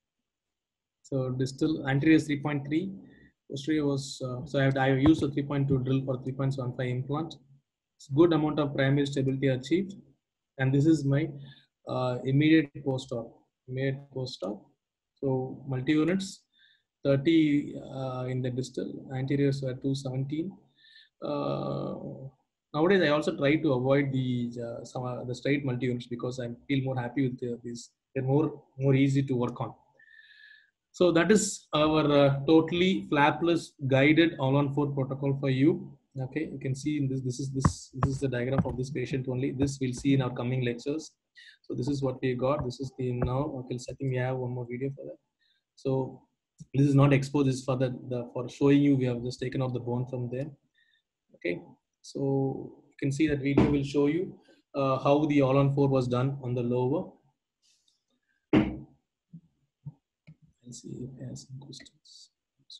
So distal anterior is three point three, posterior was uh, so I have, I have used a three point two drill for three point seven five implant. It's good amount of primary stability achieved, and this is my uh, immediate post-op. Immediate post-op. So multi units, thirty uh, in the distal, anteriors were two seventeen. Uh, nowadays, I also try to avoid the uh, some, uh, the straight multi units because I feel more happy with uh, these they're more, more easy to work on. So that is our uh, totally flapless guided all-on-four protocol for you. Okay, you can see in this, this is this, this is the diagram of this patient only. This we'll see in our coming lectures. So this is what we got. This is the now. Okay, I think we have one more video for that. So this is not exposed. This is for the, the for showing you. We have just taken off the bone from there. Okay, so you can see that video will show you uh, how the all-on-four was done on the lower. Let's see if I have some questions.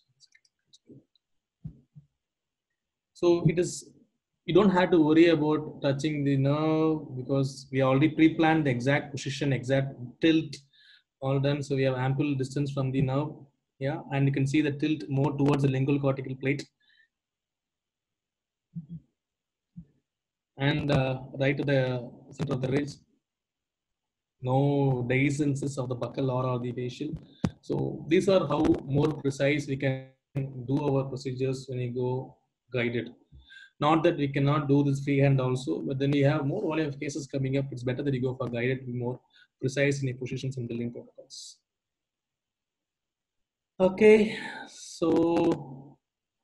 So it is, you don't have to worry about touching the nerve because we already pre-planned the exact position, exact tilt, all done. So we have ample distance from the nerve. Yeah, and you can see the tilt more towards the lingual cortical plate. And uh, right to the center of the ridge. No dehiscences of the buccal or, or the facial. So these are how more precise we can do our procedures when you go guided. Not that we cannot do this freehand also, but then we have more volume of cases coming up. It's better that you go for guided to be more precise in your positions and building protocols. Okay, so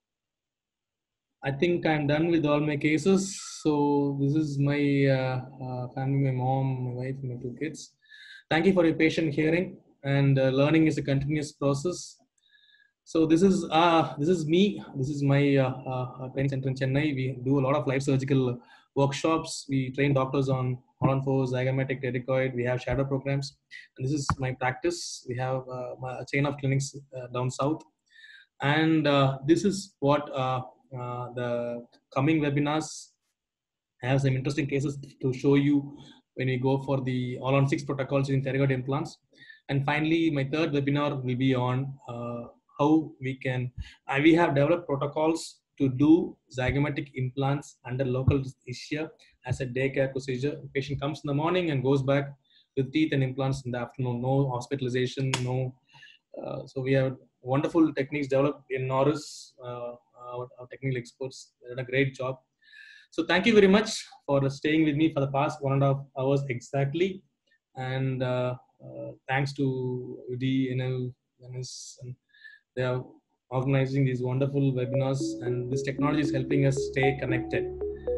I think I'm done with all my cases. So this is my uh, uh, family, my mom, my wife, my two kids. Thank you for your patient hearing, and uh, learning is a continuous process. So this is uh, this is me. This is my uh, uh, training center in Chennai. We do a lot of live surgical workshops. We train doctors on all-on-four, zygomatic, pterygoid. We have shadow programs. And this is my practice. We have uh, a chain of clinics uh, down south. And uh, this is what uh, uh, the coming webinars have some interesting cases to show you when we go for the all on six protocols in pterygoid implants. And finally, my third webinar will be on uh, how we can, uh, we have developed protocols to do zygomatic implants under local anesthesia as a daycare procedure. The patient comes in the morning and goes back with teeth and implants in the afternoon, no hospitalization, no. Uh, so we have wonderful techniques developed in Norris, uh, our, our technical experts. They did a great job. So thank you very much for staying with me for the past one and a half hours exactly. And uh, uh, thanks to U D, N L, N S, and they are organizing these wonderful webinars, and this technology is helping us stay connected.